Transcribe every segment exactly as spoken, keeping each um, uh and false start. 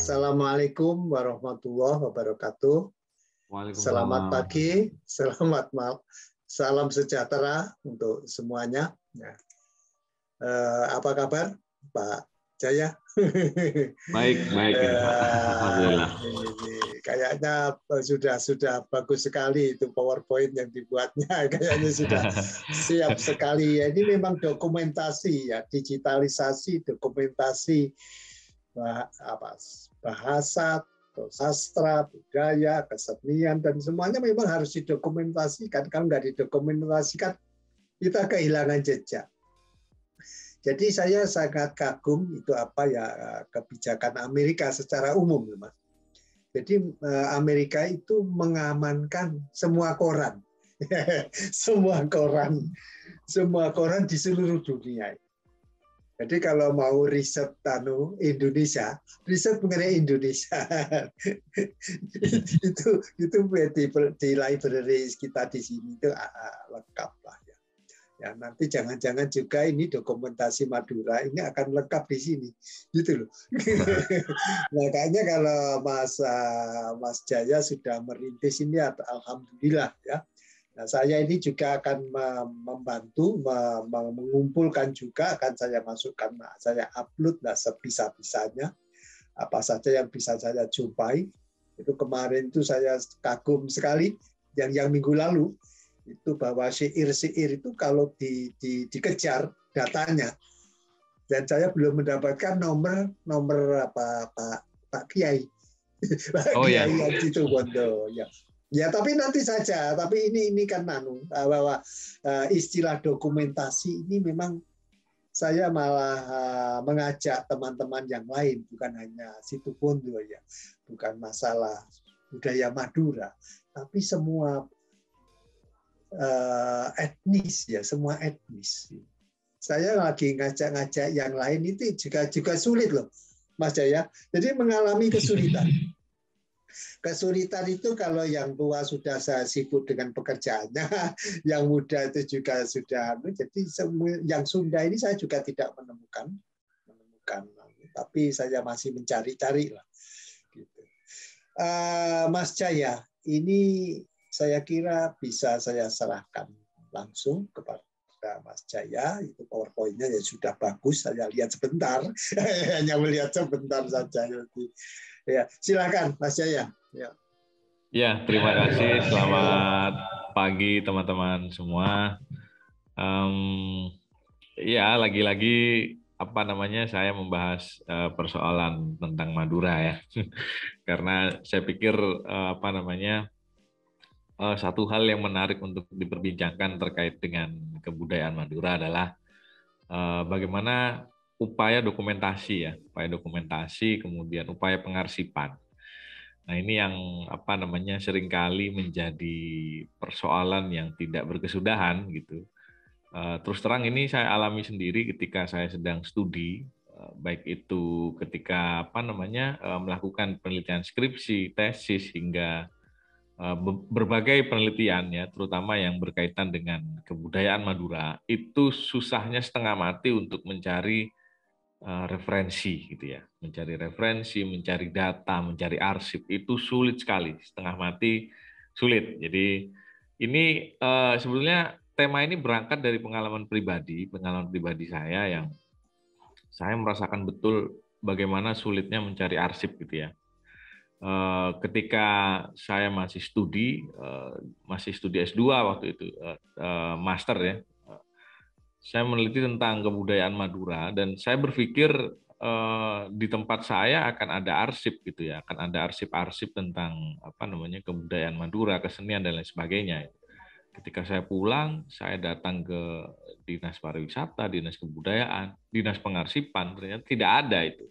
Assalamualaikum warahmatullahi wabarakatuh. Selamat Waalaikumsalam. pagi, selamat malam, salam sejahtera untuk semuanya. Ya. Eh, apa kabar, Pak Jaya? Baik, baik. eh, Alhamdulillah. ini kayaknya sudah sudah bagus sekali itu PowerPoint yang dibuatnya. Kayaknya sudah siap sekali. Ya, ini memang dokumentasi ya, digitalisasi dokumentasi bah, apa, bahasa, sastra, budaya, kesenian, dan semuanya memang harus didokumentasikan. Kalau nggak didokumentasikan, kita kehilangan jejak. Jadi saya sangat kagum itu apa ya kebijakan Amerika secara umum, Mas. Jadi Amerika itu mengamankan semua koran, semua koran, semua koran di seluruh dunia. Jadi kalau mau riset tanu Indonesia, riset mengenai Indonesia itu itu di, di library kita di sini itu lengkap lah ya. Ya nanti jangan-jangan juga ini dokumentasi Madura ini akan lengkap di sini, gitu loh. Makanya kalau Mas Mas Jaya sudah merintis ini, alhamdulillah ya. Nah, saya ini juga akan membantu mengumpulkan juga, akan saya masukkan, saya upload lah sebisa-bisanya apa saja yang bisa saya jumpai. Itu kemarin itu saya kagum sekali yang yang minggu lalu itu bahwa syair-syair itu kalau di, di, dikejar datanya, dan saya belum mendapatkan nomor nomor apa Pak Pak Kiai Pak Oh ya. Kiai Haji Bondo ya. Ya, tapi nanti saja. Tapi ini ini kan nanu bahwa uh, istilah dokumentasi ini memang saya malah uh, mengajak teman-teman yang lain, bukan hanya Situ Bondo ya, bukan masalah budaya Madura, tapi semua uh, etnis ya, semua etnis. Saya lagi ngajak-ngajak yang lain itu juga juga sulit loh, Mas Jaya. Jadi mengalami kesulitan. Kesulitan itu kalau yang tua sudah sibuk dengan pekerjaannya, yang muda itu juga sudah. Jadi yang Sunda ini saya juga tidak menemukan, menemukan, tapi saya masih mencari-cari lah. Gitu. Uh, Mas Jaya, ini saya kira bisa saya serahkan langsung kepada Mas Jaya. Itu PowerPoint-nya ya sudah bagus. Saya lihat sebentar, hanya melihat sebentar saja. Ya, silakan Mas Jaya. Ya. Ya, terima kasih. Selamat pagi teman-teman semua. Um, ya, lagi-lagi apa namanya saya membahas uh, persoalan tentang Madura ya, karena saya pikir uh, apa namanya uh, satu hal yang menarik untuk diperbincangkan terkait dengan kebudayaan Madura adalah uh, bagaimana upaya dokumentasi ya, upaya dokumentasi, kemudian upaya pengarsipan. Nah, ini yang apa namanya seringkali menjadi persoalan yang tidak berkesudahan gitu. Terus terang ini saya alami sendiri ketika saya sedang studi, baik itu ketika apa namanya melakukan penelitian skripsi, tesis hingga berbagai penelitian ya, terutama yang berkaitan dengan kebudayaan Madura, itu susahnya setengah mati untuk mencari referensi gitu ya, mencari referensi, mencari data, mencari arsip itu sulit sekali, setengah mati sulit. Jadi ini uh, sebetulnya tema ini berangkat dari pengalaman pribadi, pengalaman pribadi saya yang saya merasakan betul bagaimana sulitnya mencari arsip gitu ya. Uh, ketika saya masih studi, uh, masih studi S dua waktu itu, uh, uh, master ya. Saya meneliti tentang kebudayaan Madura dan saya berpikir eh, di tempat saya akan ada arsip gitu ya, akan ada arsip-arsip tentang apa namanya kebudayaan Madura, kesenian dan lain sebagainya. Ketika saya pulang, saya datang ke dinas pariwisata, dinas kebudayaan, dinas pengarsipan, ternyata tidak ada itu.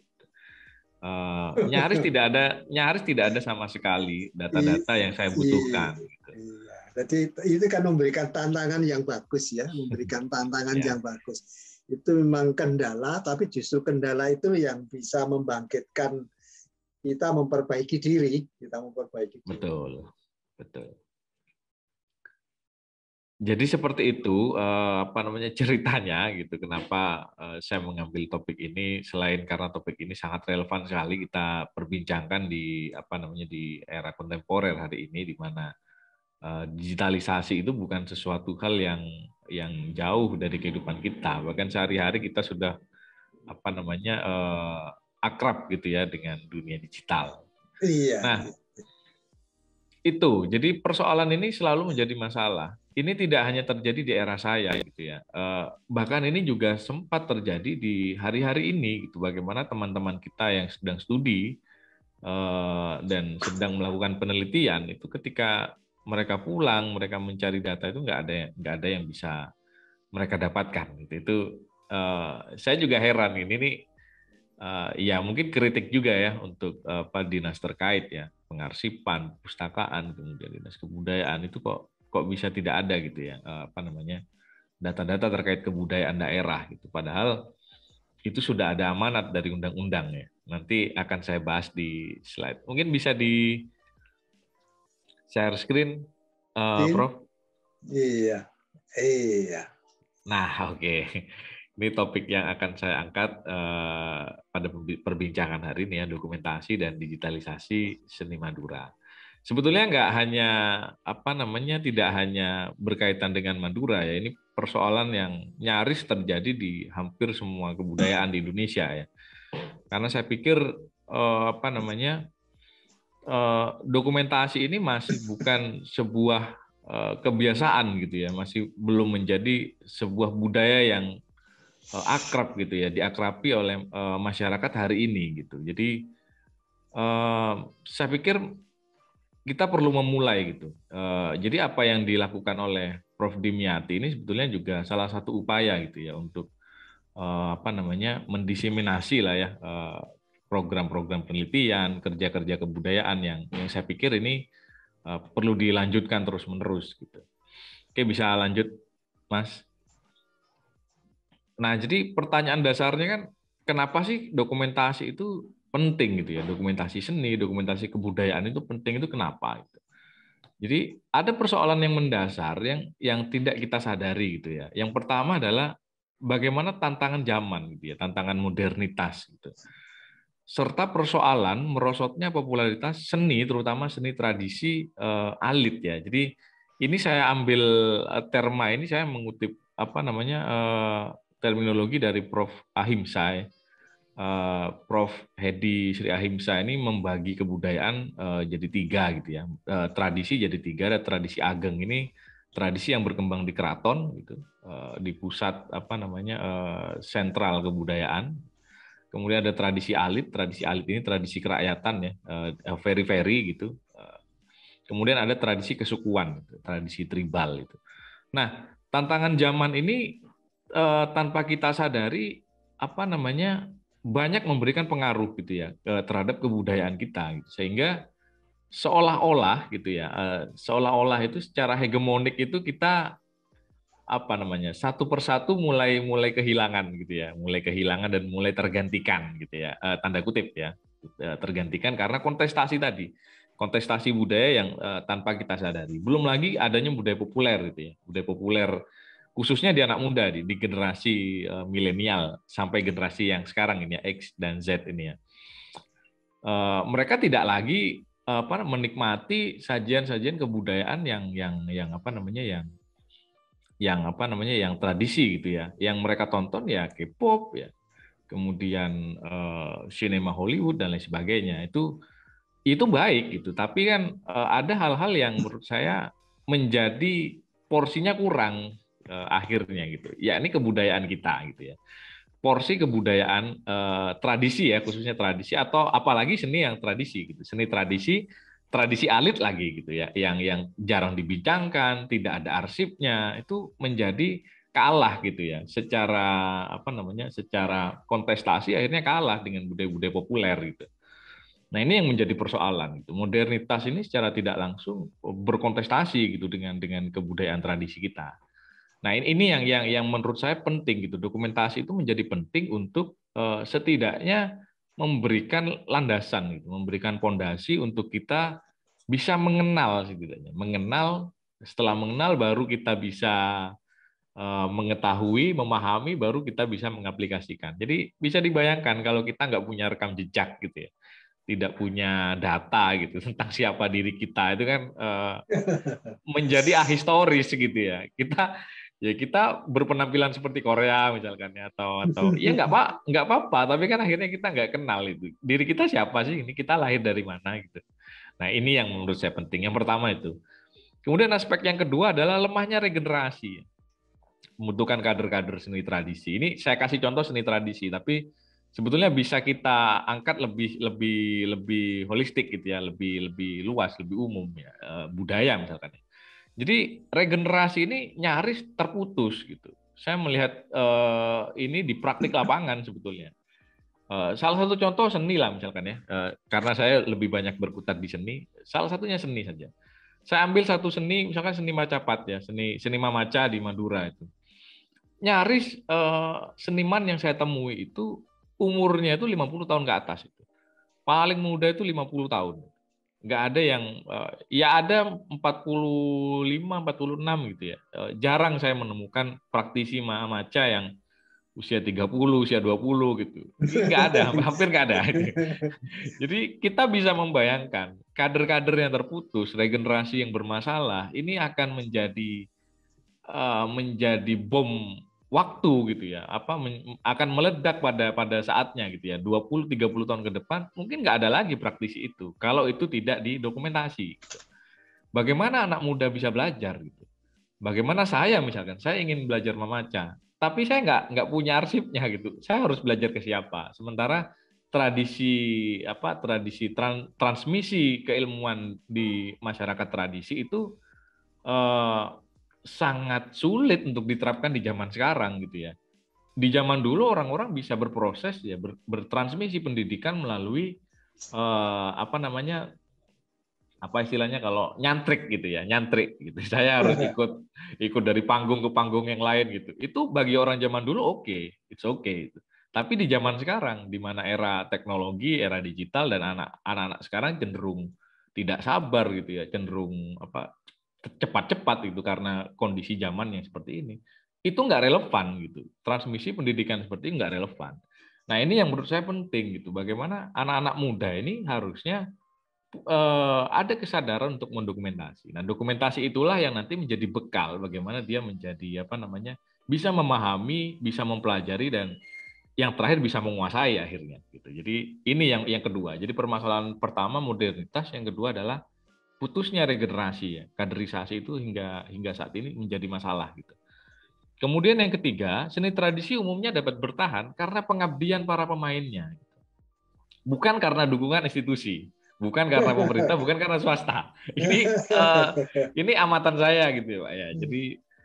Eh, nyaris tidak ada, nyaris tidak ada sama sekali data-data yang saya butuhkan. Gitu. Iya. Jadi itu kan memberikan tantangan yang bagus ya, memberikan tantangan Ya. yang bagus. Itu memang kendala, tapi justru kendala itu yang bisa membangkitkan kita memperbaiki diri, kita memperbaiki diri. Betul, betul. jadi seperti itu eh, apa namanya ceritanya gitu. Kenapa eh, saya mengambil topik ini selain karena topik ini sangat relevan sekali kita perbincangkan di apa namanya di era kontemporer hari ini, di mana eh, digitalisasi itu bukan sesuatu hal yang yang jauh dari kehidupan kita. Bahkan sehari-hari kita sudah apa namanya eh, akrab gitu ya dengan dunia digital. Iya. Nah, itu. Jadi persoalan ini selalu menjadi masalah. Ini tidak hanya terjadi di era saya gitu ya. Eh, bahkan ini juga sempat terjadi di hari-hari ini gitu. Bagaimana teman-teman kita yang sedang studi eh, dan sedang melakukan penelitian itu ketika mereka pulang, mereka mencari data itu nggak ada nggak ada yang bisa mereka dapatkan gitu. Itu eh, saya juga heran ini nih. Uh, ya mungkin kritik juga ya untuk uh, apa dinas terkait ya, pengarsipan, pustakaan, kemudian dinas kebudayaan itu kok kok bisa tidak ada gitu ya uh, apa namanya data-data terkait kebudayaan daerah gitu. Padahal itu sudah ada amanat dari undang-undang ya. Nanti akan saya bahas di slide. Mungkin bisa di share screen, uh, Din? Prof. Iya. Iya. Nah, oke. Okay. Ini topik yang akan saya angkat eh, pada perbincangan hari ini ya, dokumentasi dan digitalisasi seni Madura. Sebetulnya nggak hanya apa namanya tidak hanya berkaitan dengan Madura ya, ini persoalan yang nyaris terjadi di hampir semua kebudayaan di Indonesia ya. Karena saya pikir eh, apa namanya eh, dokumentasi ini masih bukan sebuah eh, kebiasaan gitu ya, masih belum menjadi sebuah budaya yang uh, akrab gitu ya, diakrabi oleh uh, masyarakat hari ini gitu. Jadi uh, saya pikir kita perlu memulai gitu. Uh, jadi apa yang dilakukan oleh Profesor Dimyati ini sebetulnya juga salah satu upaya gitu ya untuk uh, apa namanya mendiseminasi lah ya uh, program-program penelitian, kerja-kerja kebudayaan yang yang saya pikir ini uh, perlu dilanjutkan terus-menerus gitu. Oke, bisa lanjut, Mas. Nah, jadi pertanyaan dasarnya kan, kenapa sih dokumentasi itu penting gitu ya? Dokumentasi seni, dokumentasi kebudayaan itu penting itu kenapa? Gitu. Jadi ada persoalan yang mendasar yang yang tidak kita sadari gitu ya. Yang pertama adalah bagaimana tantangan zaman gitu ya, tantangan modernitas gitu. Serta persoalan merosotnya popularitas seni, terutama seni tradisi eh, alit ya. Jadi ini saya ambil eh, terma ini saya mengutip apa namanya eh, terminologi dari Prof Ahimsa. Ya. Eh, Prof Hedi Sri Ahimsa ini membagi kebudayaan eh, jadi tiga gitu ya. Eh, tradisi jadi tiga, ada tradisi ageng ini tradisi yang berkembang di keraton gitu, eh, di pusat apa namanya eh, sentral kebudayaan. Kemudian ada tradisi alit, tradisi alit ini tradisi kerakyatan ya, very-very gitu. Kemudian ada tradisi kesukuan, tradisi tribal itu. Nah, tantangan zaman ini eh, tanpa kita sadari apa namanya banyak memberikan pengaruh gitu ya eh, terhadap kebudayaan kita, gitu. Sehingga seolah-olah gitu ya, eh, seolah-olah itu secara hegemonik itu kita apa namanya satu persatu mulai mulai kehilangan gitu ya, mulai kehilangan dan mulai tergantikan gitu ya, eh, tanda kutip ya, eh, tergantikan karena kontestasi tadi, kontestasi budaya yang eh, tanpa kita sadari. Belum lagi adanya budaya populer gitu ya, budaya populer khususnya di anak muda di, di generasi eh, milenial sampai generasi yang sekarang ini ya X dan Z ini ya. Eh, mereka tidak lagi apa menikmati sajian-sajian kebudayaan yang yang yang apa namanya yang yang apa namanya yang tradisi gitu ya, yang mereka tonton ya K-pop ya, kemudian uh, sinema Hollywood dan lain sebagainya. Itu itu baik gitu, tapi kan uh, ada hal-hal yang menurut saya menjadi porsinya kurang uh, akhirnya gitu. Ya ini kebudayaan kita gitu ya. Porsi kebudayaan uh, tradisi ya, khususnya tradisi atau apalagi seni yang tradisi gitu. Seni tradisi tradisi alit lagi gitu ya, yang yang jarang dibincangkan, tidak ada arsipnya, itu menjadi kalah gitu ya, secara apa namanya, secara kontestasi akhirnya kalah dengan budaya-budaya populer gitu. Nah ini yang menjadi persoalan gitu. Modernitas ini secara tidak langsung berkontestasi gitu dengan dengan kebudayaan tradisi kita. Nah ini, ini yang yang yang menurut saya penting gitu. Dokumentasi itu menjadi penting untuk uh, setidaknya memberikan landasan, gitu, memberikan pondasi untuk kita bisa mengenal setidaknya, mengenal Setelah mengenal baru kita bisa uh, mengetahui, memahami, baru kita bisa mengaplikasikan. Jadi bisa dibayangkan kalau kita nggak punya rekam jejak gitu ya, tidak punya data gitu tentang siapa diri kita, itu kan uh, menjadi ahistoris gitu ya. Kita ya kita berpenampilan seperti Korea misalkan ya, atau atau ya nggak pak nggak apa-apa, tapi kan akhirnya kita nggak kenal itu diri kita siapa sih, ini kita lahir dari mana gitu. Nah ini yang menurut saya penting. Yang pertama itu. Kemudian aspek yang kedua adalah lemahnya regenerasi, membutuhkan kader-kader seni tradisi. Ini saya kasih contoh seni tradisi, tapi sebetulnya bisa kita angkat lebih lebih lebih holistik gitu ya, lebih lebih luas, lebih umum ya, budaya misalkan. Jadi regenerasi ini nyaris terputus gitu. Saya melihat uh, ini di praktik lapangan sebetulnya. Uh, salah satu contoh seni lah misalkan ya, uh, karena saya lebih banyak berkutat di seni. Salah satunya seni saja. Saya ambil satu seni, misalkan seni Macapat ya, seni seni Mamaca di Madura itu. Nyaris uh, seniman yang saya temui itu umurnya itu lima puluh tahun ke atas itu. Paling muda itu lima puluh tahun. Nggak ada yang, ya ada empat puluh lima, empat puluh enam gitu ya. Jarang saya menemukan praktisi Maca yang usia tiga puluh, usia dua puluh gitu. Nggak ada, hampir nggak ada. Jadi kita bisa membayangkan kader-kader yang terputus, regenerasi yang bermasalah, ini akan menjadi menjadi bom waktu gitu ya, apa akan meledak pada pada saatnya gitu ya, dua puluh tiga puluh tahun ke depan mungkin nggak ada lagi praktisi itu kalau itu tidak didokumentasi gitu. Bagaimana anak muda bisa belajar gitu, bagaimana saya misalkan saya ingin belajar memaca tapi saya nggak nggak punya arsipnya gitu, saya harus belajar ke siapa, sementara tradisi apa tradisi trans, transmisi keilmuan di masyarakat tradisi itu eh, sangat sulit untuk diterapkan di zaman sekarang gitu ya. Di zaman dulu orang-orang bisa berproses ya, ber, bertransmisi pendidikan melalui eh, apa namanya, apa istilahnya kalau nyantrik gitu ya, nyantrik gitu. Saya harus ikut ikut dari panggung ke panggung yang lain gitu. Itu bagi orang zaman dulu oke, okay. It's okay. Tapi di zaman sekarang, di mana era teknologi, era digital, dan anak anak sekarang cenderung tidak sabar gitu ya, cenderung apa cepat-cepat itu karena kondisi zaman yang seperti ini, itu nggak relevan gitu. Transmisi pendidikan seperti ini nggak relevan. Nah ini yang menurut saya penting gitu. Bagaimana anak-anak muda ini harusnya eh, ada kesadaran untuk mendokumentasi. Nah dokumentasi itulah yang nanti menjadi bekal bagaimana dia menjadi apa namanya bisa memahami, bisa mempelajari, dan yang terakhir bisa menguasai akhirnya gitu. Jadi ini yang yang kedua. Jadi permasalahan pertama modernitas, yang kedua adalah putusnya regenerasi ya, kaderisasi itu hingga hingga saat ini menjadi masalah gitu. Kemudian yang ketiga, seni tradisi umumnya dapat bertahan karena pengabdian para pemainnya. Bukan karena dukungan institusi, bukan karena pemerintah, bukan karena swasta. Ini uh, ini amatan saya gitu Pak ya. Jadi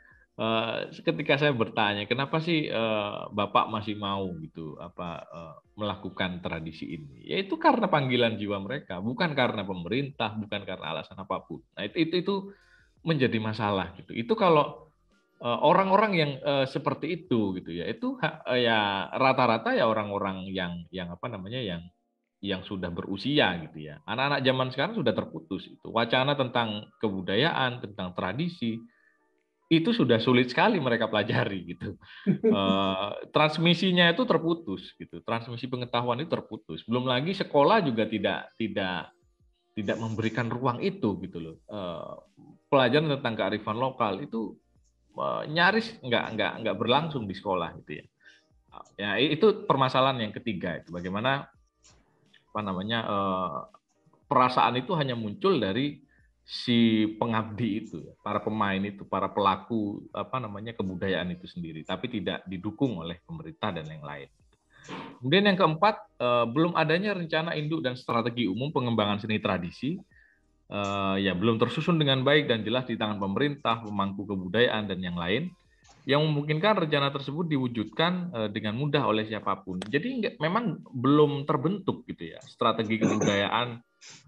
Uh, ketika saya bertanya kenapa sih uh, Bapak masih mau gitu apa uh, melakukan tradisi ini, yaitu karena panggilan jiwa mereka, bukan karena pemerintah, bukan karena alasan apapun. Nah itu itu, itu menjadi masalah gitu. Itu kalau uh, orang-orang yang uh, seperti itu gitu ya, itu uh, ya rata-rata ya orang-orang yang yang apa namanya yang yang sudah berusia gitu ya. Anak-anak zaman sekarang sudah terputus itu wacana tentang kebudayaan, tentang tradisi, itu sudah sulit sekali mereka pelajari gitu. Uh, transmisinya itu terputus gitu. Transmisi pengetahuan itu terputus. Belum lagi sekolah juga tidak tidak tidak memberikan ruang itu gitu loh. Uh, pelajaran tentang kearifan lokal itu uh, nyaris nggak nggak nggak berlangsung di sekolah gitu ya. Uh, ya itu permasalahan yang ketiga itu bagaimana apa namanya uh, perasaan itu hanya muncul dari si pengabdi itu, para pemain itu, para pelaku apa namanya kebudayaan itu sendiri, tapi tidak didukung oleh pemerintah dan yang lain. Kemudian yang keempat, eh, belum adanya rencana induk dan strategi umum pengembangan seni tradisi, eh, ya belum tersusun dengan baik dan jelas di tangan pemerintah, pemangku kebudayaan dan yang lain, yang memungkinkan rencana tersebut diwujudkan eh, dengan mudah oleh siapapun. Jadi enggak, memang belum terbentuk gitu ya strategi kebudayaan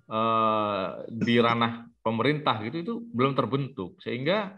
eh, di ranah pemerintah gitu, itu belum terbentuk, sehingga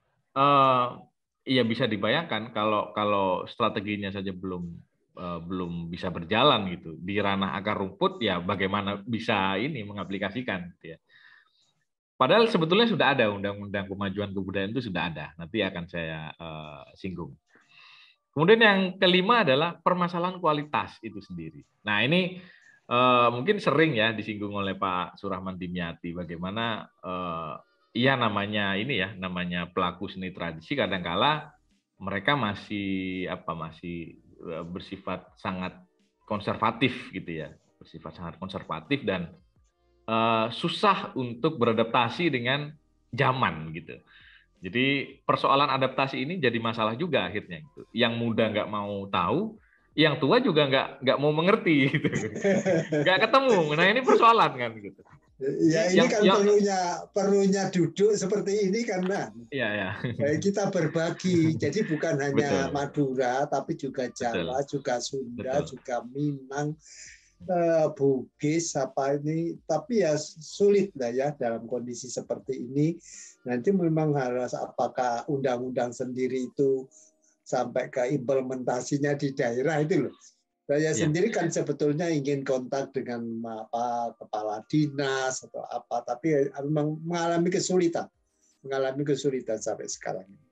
eh, ya bisa dibayangkan kalau kalau strateginya saja belum eh, belum bisa berjalan gitu di ranah akar rumput, ya bagaimana bisa ini mengaplikasikan gitu ya. Padahal sebetulnya sudah ada undang-undang pemajuan kebudayaan itu sudah ada. Nanti akan saya uh, singgung. Kemudian yang kelima adalah permasalahan kualitas itu sendiri. Nah ini uh, mungkin sering ya disinggung oleh Pak Surahman Dimyati. Bagaimana uh, ya namanya ini ya namanya pelaku seni tradisi kadangkala mereka masih apa masih uh, bersifat sangat konservatif gitu ya, bersifat sangat konservatif dan uh, susah untuk beradaptasi dengan zaman gitu. Jadi persoalan adaptasi ini jadi masalah juga akhirnya. Gitu. Yang muda nggak mau tahu, yang tua juga nggak nggak mau mengerti, gitu. Nggak ketemu. Nah ini persoalan kan gitu. Ya ini yang, kan yang, perlunya perlunya duduk seperti ini karena ya, ya. kita berbagi. Jadi bukan hanya Betul. Madura, tapi juga Jawa, Betul. juga Sunda, Betul. juga Minang. Uh, Bugis apa ini, tapi ya sulit lah ya dalam kondisi seperti ini. Nanti memang harus apakah undang-undang sendiri itu sampai ke implementasinya di daerah itu loh. Saya ya. sendiri kan sebetulnya ingin kontak dengan apa kepala dinas atau apa, tapi memang mengalami kesulitan, mengalami kesulitan sampai sekarang ini.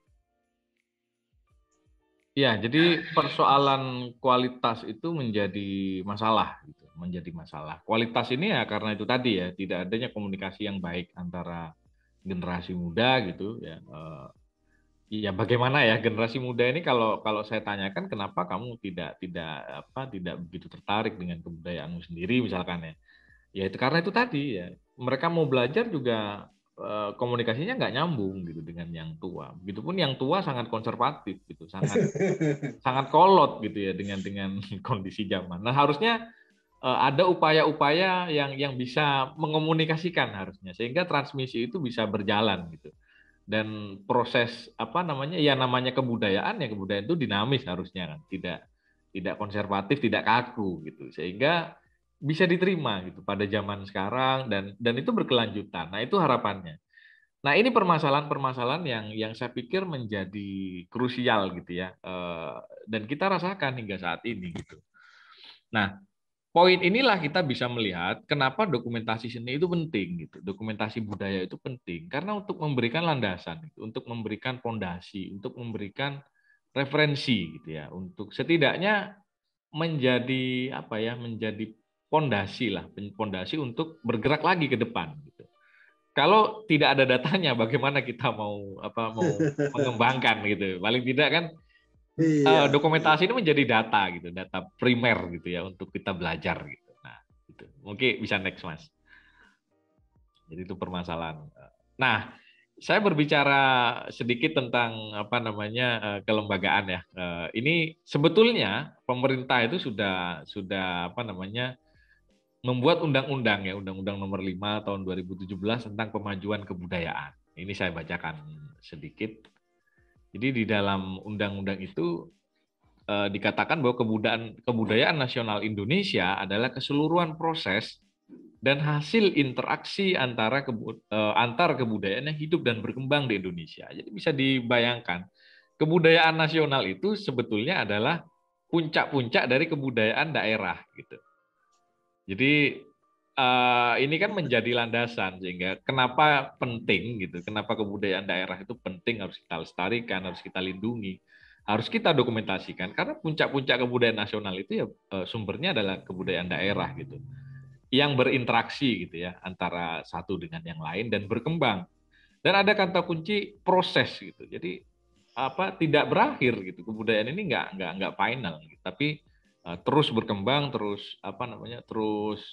Ya, jadi persoalan kualitas itu menjadi masalah, gitu. menjadi masalah. Kualitas ini ya karena itu tadi ya, tidak adanya komunikasi yang baik antara generasi muda gitu ya. Ya bagaimana ya generasi muda ini kalau kalau saya tanyakan kenapa kamu tidak tidak apa tidak begitu tertarik dengan kebudayaanmu sendiri misalkan ya. Ya itu karena itu tadi ya. Mereka mau belajar juga komunikasinya nggak nyambung gitu dengan yang tua. Begitupun yang tua sangat konservatif gitu, sangat sangat kolot gitu ya dengan dengan kondisi zaman. Nah harusnya ada upaya-upaya yang yang bisa mengomunikasikan harusnya sehingga transmisi itu bisa berjalan gitu. Dan proses apa namanya ya namanya kebudayaan ya kebudayaan itu dinamis harusnya kan, tidak tidak konservatif, tidak kaku gitu sehingga bisa diterima gitu pada zaman sekarang dan dan itu berkelanjutan. Nah itu harapannya. Nah ini permasalahan-permasalahan yang yang saya pikir menjadi krusial gitu ya dan kita rasakan hingga saat ini gitu. Nah poin inilah kita bisa melihat kenapa dokumentasi seni itu penting gitu. Dokumentasi budaya itu penting karena untuk memberikan landasan, gitu, untuk memberikan fondasi, untuk memberikan referensi gitu ya, untuk setidaknya menjadi apa ya, menjadi fondasi lah, fondasi untuk bergerak lagi ke depan gitu. Kalau tidak ada datanya bagaimana kita mau apa mau mengembangkan gitu. Paling tidak kan Iya, dokumentasi iya. ini menjadi data gitu, data primer gitu ya untuk kita belajar gitu. Nah, itu mungkin bisa next mas. Jadi itu permasalahan. Nah, saya berbicara sedikit tentang apa namanya kelembagaan ya. Ini sebetulnya pemerintah itu sudah sudah apa namanya membuat undang-undang ya, Undang-Undang Nomor lima Tahun dua ribu tujuh belas tentang pemajuan kebudayaan. Ini saya bacakan sedikit. Jadi di dalam undang-undang itu eh, dikatakan bahwa kebudayaan kebudayaan nasional Indonesia adalah keseluruhan proses dan hasil interaksi antara kebu, eh, antar kebudayaan yang hidup dan berkembang di Indonesia. Jadi bisa dibayangkan kebudayaan nasional itu sebetulnya adalah puncak-puncak dari kebudayaan daerah gitu. Jadi uh, ini kan menjadi landasan sehingga kenapa penting gitu, kenapa kebudayaan daerah itu penting harus kita lestarikan, harus kita lindungi, harus kita dokumentasikan karena puncak-puncak kebudayaan nasional itu ya uh, sumbernya adalah kebudayaan daerah gitu, yang berinteraksi gitu ya antara satu dengan yang lain dan berkembang. Dan ada kata kunci proses gitu, jadi apa tidak berakhir gitu kebudayaan ini nggak nggak nggak final, gitu. Tapi uh, terus berkembang, terus apa namanya terus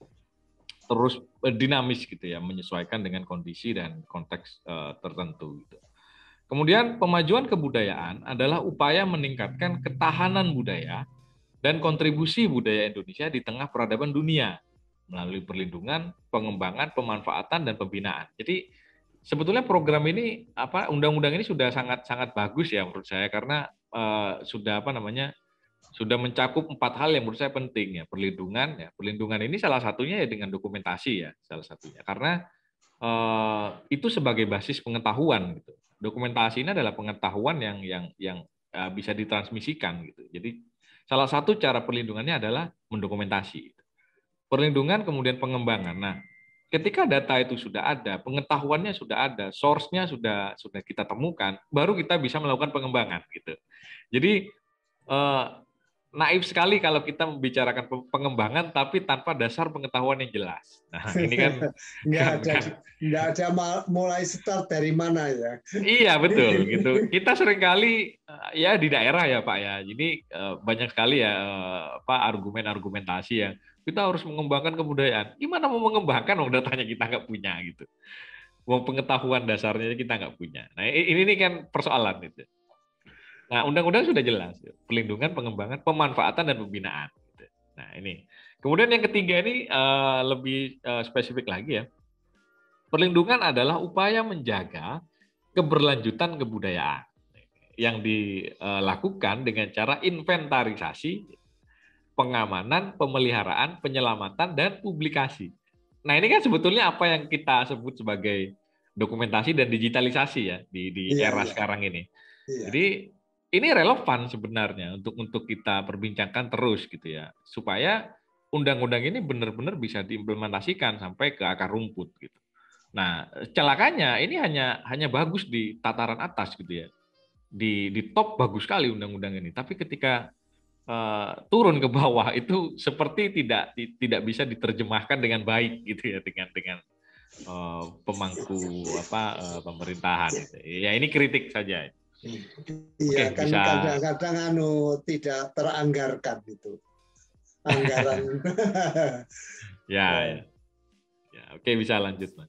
terus dinamis gitu ya, menyesuaikan dengan kondisi dan konteks uh, tertentu gitu. Kemudian pemajuan kebudayaan adalah upaya meningkatkan ketahanan budaya dan kontribusi budaya Indonesia di tengah peradaban dunia melalui perlindungan, pengembangan, pemanfaatan dan pembinaan. Jadi sebetulnya program ini apa undang-undang ini sudah sangat sangat bagus ya menurut saya karena uh, sudah apa namanya sudah mencakup empat hal yang menurut saya penting ya, perlindungan ya. Perlindungan ini salah satunya ya dengan dokumentasi ya, salah satunya. Karena eh, itu sebagai basis pengetahuan gitu. Dokumentasi ini adalah pengetahuan yang yang yang eh, bisa ditransmisikan gitu. Jadi salah satu cara perlindungannya adalah mendokumentasi. Perlindungan kemudian pengembangan. Nah, ketika data itu sudah ada, pengetahuannya sudah ada, source-nya sudah sudah kita temukan, baru kita bisa melakukan pengembangan gitu. Jadi eh, naif sekali kalau kita membicarakan pengembangan tapi tanpa dasar pengetahuan yang jelas. Nah, ini kan nggak kan, ada kan nggak ada mulai start dari mana ya. Iya betul gitu. Kita seringkali ya di daerah ya Pak ya. Jadi banyak sekali ya Pak argumen-argumentasi ya. Kita harus mengembangkan kebudayaan. Gimana mau mengembangkan kalau datanya kita nggak punya gitu. Mau pengetahuan dasarnya kita nggak punya. Nah ini, ini kan persoalan itu. Nah, undang-undang sudah jelas, perlindungan, pengembangan, pemanfaatan, dan pembinaan. Nah, ini. Kemudian yang ketiga ini uh, lebih uh, spesifik lagi ya. Perlindungan adalah upaya menjaga keberlanjutan kebudayaan yang dilakukan dengan cara inventarisasi, pengamanan, pemeliharaan, penyelamatan, dan publikasi. Nah, ini kan sebetulnya apa yang kita sebut sebagai dokumentasi dan digitalisasi ya di, di Iya, era iya. sekarang ini. Iya. Jadi ini relevan sebenarnya untuk untuk kita perbincangkan terus gitu ya, supaya undang-undang ini benar-benar bisa diimplementasikan sampai ke akar rumput gitu. Nah, celakanya ini hanya hanya bagus di tataran atas gitu ya, di di top bagus sekali undang-undang ini, tapi ketika uh, turun ke bawah itu seperti tidak tidak bisa diterjemahkan dengan baik gitu ya, dengan dengan uh, pemangku apa uh, pemerintahan. Gitu. Ya ini kritik saja. Iya, Oke, kan bisa... kadang-kadang anu tidak teranggarkan itu anggaran. ya, ya, ya, oke bisa lanjut, Mas.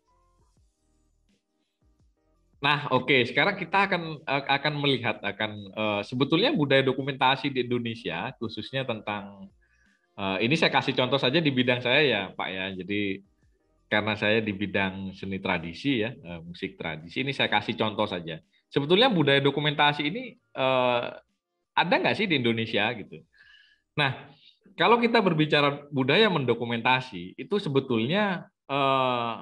Nah, oke, sekarang kita akan akan melihat akan uh, sebetulnya budaya dokumentasi di Indonesia, khususnya tentang uh, ini saya kasih contoh saja di bidang saya ya, Pak ya. Jadi karena saya di bidang seni tradisi ya, uh, musik tradisi, ini saya kasih contoh saja. Sebetulnya budaya dokumentasi ini uh, ada nggak sih di Indonesia gitu? Nah, kalau kita berbicara budaya mendokumentasi, itu sebetulnya eh,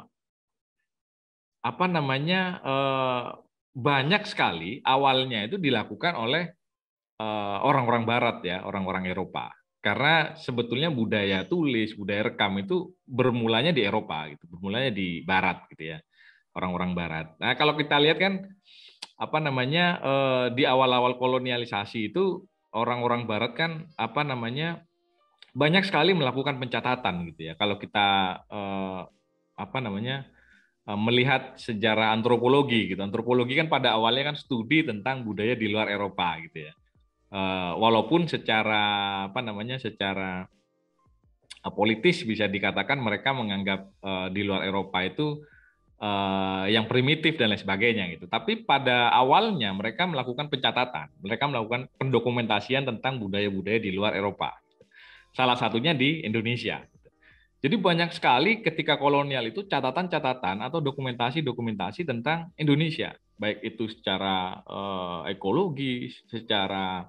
apa namanya eh, banyak sekali awalnya itu dilakukan oleh eh, orang-orang Barat ya, orang-orang Eropa. Karena sebetulnya budaya tulis, budaya rekam itu bermulanya di Eropa gitu, bermulanya di Barat gitu ya, orang-orang Barat. Nah, kalau kita lihat kan apa namanya eh, di awal-awal kolonialisasi itu orang-orang Barat kan apa namanya banyak sekali melakukan pencatatan gitu ya. Kalau kita eh, apa namanya eh, melihat sejarah antropologi gitu. Antropologi kan pada awalnya kan studi tentang budaya di luar Eropa gitu ya. Eh, walaupun secara apa namanya secara eh, politis bisa dikatakan mereka menganggap eh, di luar Eropa itu Uh, yang primitif dan lain sebagainya gitu. Tapi pada awalnya mereka melakukan pencatatan, mereka melakukan pendokumentasian tentang budaya-budaya di luar Eropa. Salah satunya di Indonesia. Jadi banyak sekali ketika kolonial itu catatan-catatan atau dokumentasi-dokumentasi tentang Indonesia, baik itu secara uh, ekologi, secara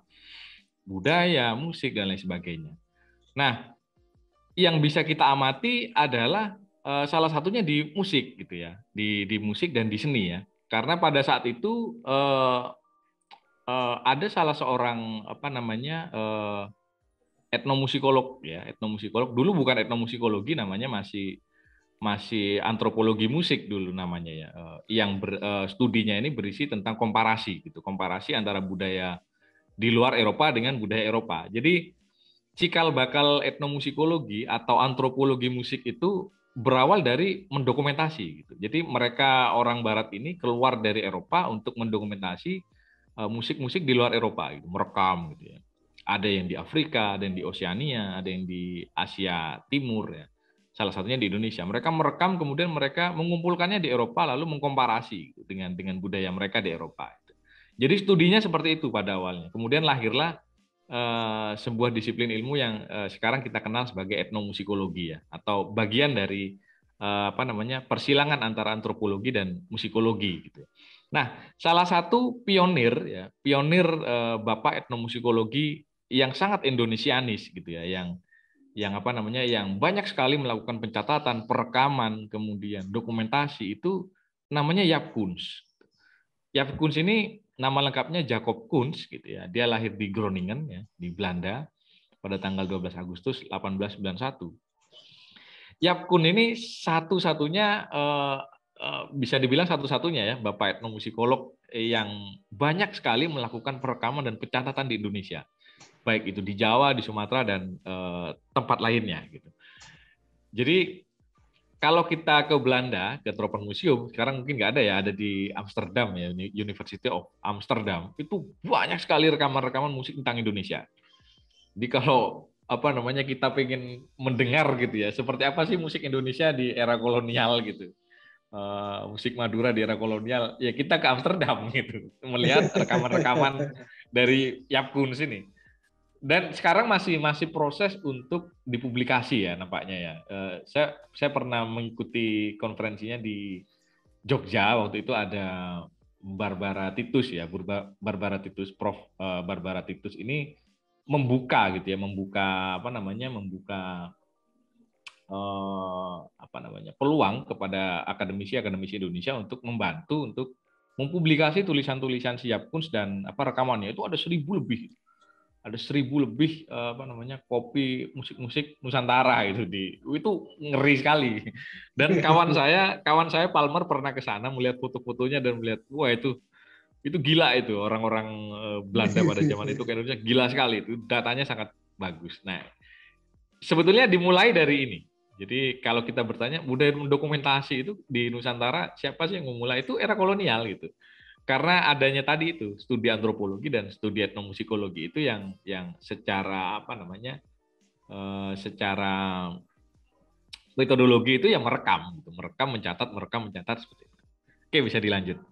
budaya, musik dan lain sebagainya. Nah, yang bisa kita amati adalah Uh, salah satunya di musik gitu ya, di di musik dan di seni ya. Karena pada saat itu uh, uh, ada salah seorang apa namanya uh, etnomusikolog ya, etnomusikolog dulu bukan etnomusikologi namanya masih masih antropologi musik dulu namanya ya, uh, yang ber, uh, studinya ini berisi tentang komparasi gitu, komparasi antara budaya di luar Eropa dengan budaya Eropa. Jadi cikal bakal etnomusikologi atau antropologi musik itu berawal dari mendokumentasi gitu. Jadi mereka orang Barat ini keluar dari Eropa untuk mendokumentasi musik-musik uh, di luar Eropa, gitu, merekam gitu ya. Ada yang di Afrika, ada yang di Oseania, ada yang di Asia Timur ya. Salah satunya di Indonesia. Mereka merekam kemudian mereka mengumpulkannya di Eropa lalu mengkomparasi gitu, dengan dengan budaya mereka di Eropa. Gitu. Jadi studinya seperti itu pada awalnya. Kemudian lahirlah Uh, sebuah disiplin ilmu yang uh, sekarang kita kenal sebagai etnomusikologi ya, atau bagian dari uh, apa namanya persilangan antara antropologi dan musikologi gitu. Nah, salah satu pionir ya, pionir uh, Bapak etnomusikologi yang sangat Indonesianis gitu ya, yang yang apa namanya yang banyak sekali melakukan pencatatan, perekaman, kemudian dokumentasi itu namanya Jaap Koens. Jaap Koens ini nama lengkapnya Jacob Koens gitu ya. Dia lahir di Groningen ya, di Belanda pada tanggal dua belas Agustus delapan belas sembilan puluh satu. Yap Kun ini satu-satunya, uh, uh, bisa dibilang satu-satunya ya, Bapak etnomusikolog yang banyak sekali melakukan perekaman dan pencatatan di Indonesia, baik itu di Jawa, di Sumatera, dan uh, tempat lainnya. Gitu. Jadi kalau kita ke Belanda, ke Tropenmuseum, sekarang mungkin nggak ada ya, ada di Amsterdam ya, University of Amsterdam, itu banyak sekali rekaman-rekaman musik tentang Indonesia. Jadi kalau apa namanya kita pengen mendengar gitu ya, seperti apa sih musik Indonesia di era kolonial gitu, uh, musik Madura di era kolonial, ya kita ke Amsterdam gitu, melihat rekaman-rekaman dari Yap Kun sini. Dan sekarang masih masih proses untuk dipublikasi ya nampaknya ya. Uh, saya saya pernah mengikuti konferensinya di Jogja, waktu itu ada Barbara Titus ya, Barbara Titus, Prof uh, Barbara Titus ini membuka gitu ya, membuka apa namanya, membuka eh, apa namanya peluang kepada akademisi-akademisi Indonesia untuk membantu untuk mempublikasi tulisan-tulisan si Yap Kun dan apa rekamannya itu ada seribu lebih, ada seribu lebih eh, apa namanya kopi musik-musik Nusantara itu di itu ngeri sekali. Dan kawan saya, kawan saya Palmer pernah ke sana melihat foto-fotonya dan melihat wah itu itu gila itu orang-orang Belanda pada zaman itu ke Indonesia gila sekali itu datanya sangat bagus. Nah sebetulnya dimulai dari ini. Jadi kalau kita bertanya budaya mendokumentasi itu di Nusantara siapa sih yang memulai, itu era kolonial gitu. Karena adanya tadi itu studi antropologi dan studi etnomusikologi itu yang yang secara apa namanya uh, secara metodologi itu yang merekam gitu, merekam mencatat merekam mencatat seperti itu. Oke, bisa dilanjut.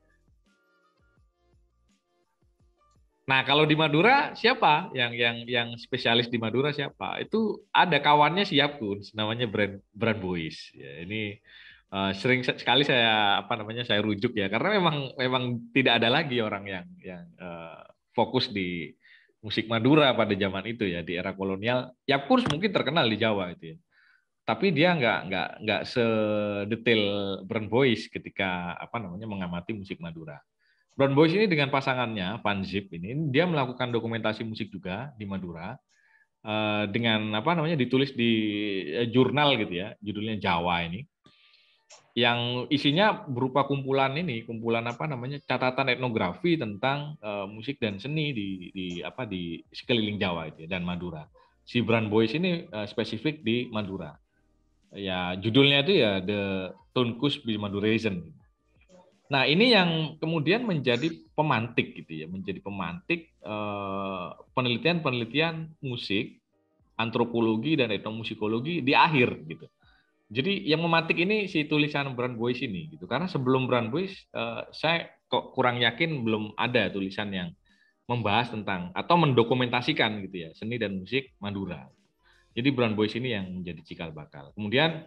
Nah, kalau di Madura siapa yang yang yang spesialis di Madura siapa? Itu ada kawannya si Yap Kun, namanya Brand Brand Boys. Ya, ini uh, sering sekali saya apa namanya saya rujuk ya, karena memang memang tidak ada lagi orang yang yang uh, fokus di musik Madura pada zaman itu ya, di era kolonial. Yap Kun mungkin terkenal di Jawa itu ya, tapi dia nggak nggak nggak sedetail Brand Boys ketika apa namanya mengamati musik Madura. Brown Boys ini dengan pasangannya Van Zip ini dia melakukan dokumentasi musik juga di Madura uh, dengan apa namanya ditulis di uh, jurnal gitu ya, judulnya Jawa ini, yang isinya berupa kumpulan ini, kumpulan apa namanya catatan etnografi tentang uh, musik dan seni di, di apa di sekeliling Jawa itu ya, dan Madura. Si Brown Boys ini uh, spesifik di Madura. Ya judulnya itu ya The Tunkus Bi Madureisen. Nah, ini yang kemudian menjadi pemantik gitu ya, menjadi pemantik penelitian-penelitian musik, antropologi dan etnomusikologi di akhir gitu. Jadi yang memantik ini si tulisan Brand Boys ini gitu. Karena sebelum Brand Boys eh, saya kok kurang yakin belum ada tulisan yang membahas tentang atau mendokumentasikan gitu ya, seni dan musik Madura. Jadi Brand Boys ini yang menjadi cikal bakal. Kemudian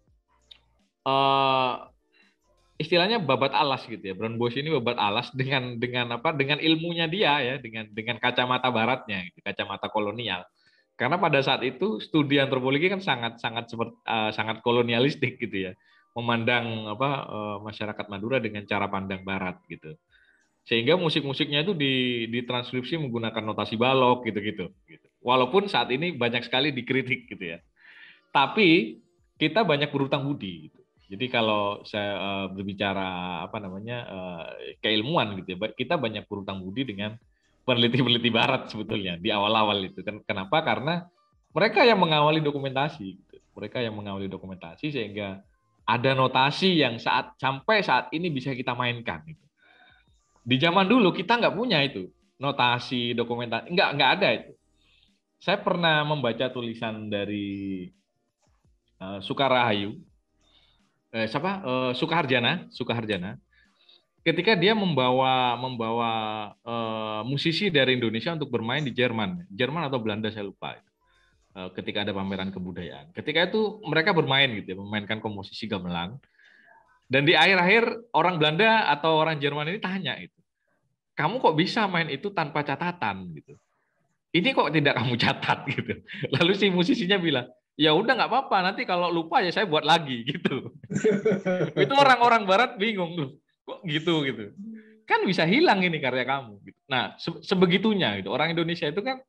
eh istilahnya babat alas gitu ya. Brown Boys ini babat alas dengan dengan apa? Dengan ilmunya dia ya, dengan dengan kacamata baratnya, gitu, kacamata kolonial. Karena pada saat itu studi antropologi kan sangat sangat seperti uh, sangat kolonialistik gitu ya, memandang apa uh, masyarakat Madura dengan cara pandang barat gitu. Sehingga musik-musiknya itu ditranskripsi menggunakan notasi balok gitu-gitu. Gitu. Walaupun saat ini banyak sekali dikritik gitu ya. Tapi kita banyak berutang budi. Gitu. Jadi kalau saya uh, berbicara apa namanya uh, keilmuan gitu ya, kita banyak berutang budi dengan peneliti-peneliti Barat sebetulnya di awal-awal itu. Kenapa? Karena mereka yang mengawali dokumentasi, gitu. Mereka yang mengawali dokumentasi sehingga ada notasi yang saat sampai saat ini bisa kita mainkan. Gitu. Di zaman dulu kita nggak punya itu notasi dokumentasi, nggak nggak ada itu. Saya pernah membaca tulisan dari uh, Sukarahayu. Eh, siapa eh, Sukaharjana, Sukaharjana, ketika dia membawa membawa eh, musisi dari Indonesia untuk bermain di Jerman, Jerman atau Belanda saya lupa. Eh, ketika ada pameran kebudayaan, ketika itu mereka bermain gitu, ya, memainkan komposisi gamelan, dan di akhir-akhir orang Belanda atau orang Jerman ini tanya itu, kamu kok bisa main itu tanpa catatan gitu? Ini kok tidak kamu catat gitu? Lalu si musisinya bilang, ya udah nggak apa-apa, nanti kalau lupa ya saya buat lagi gitu. Itu orang-orang Barat bingung loh, kok gitu gitu. Kan bisa hilang ini karya kamu. Gitu. Nah se sebegitunya gitu. Orang Indonesia itu kan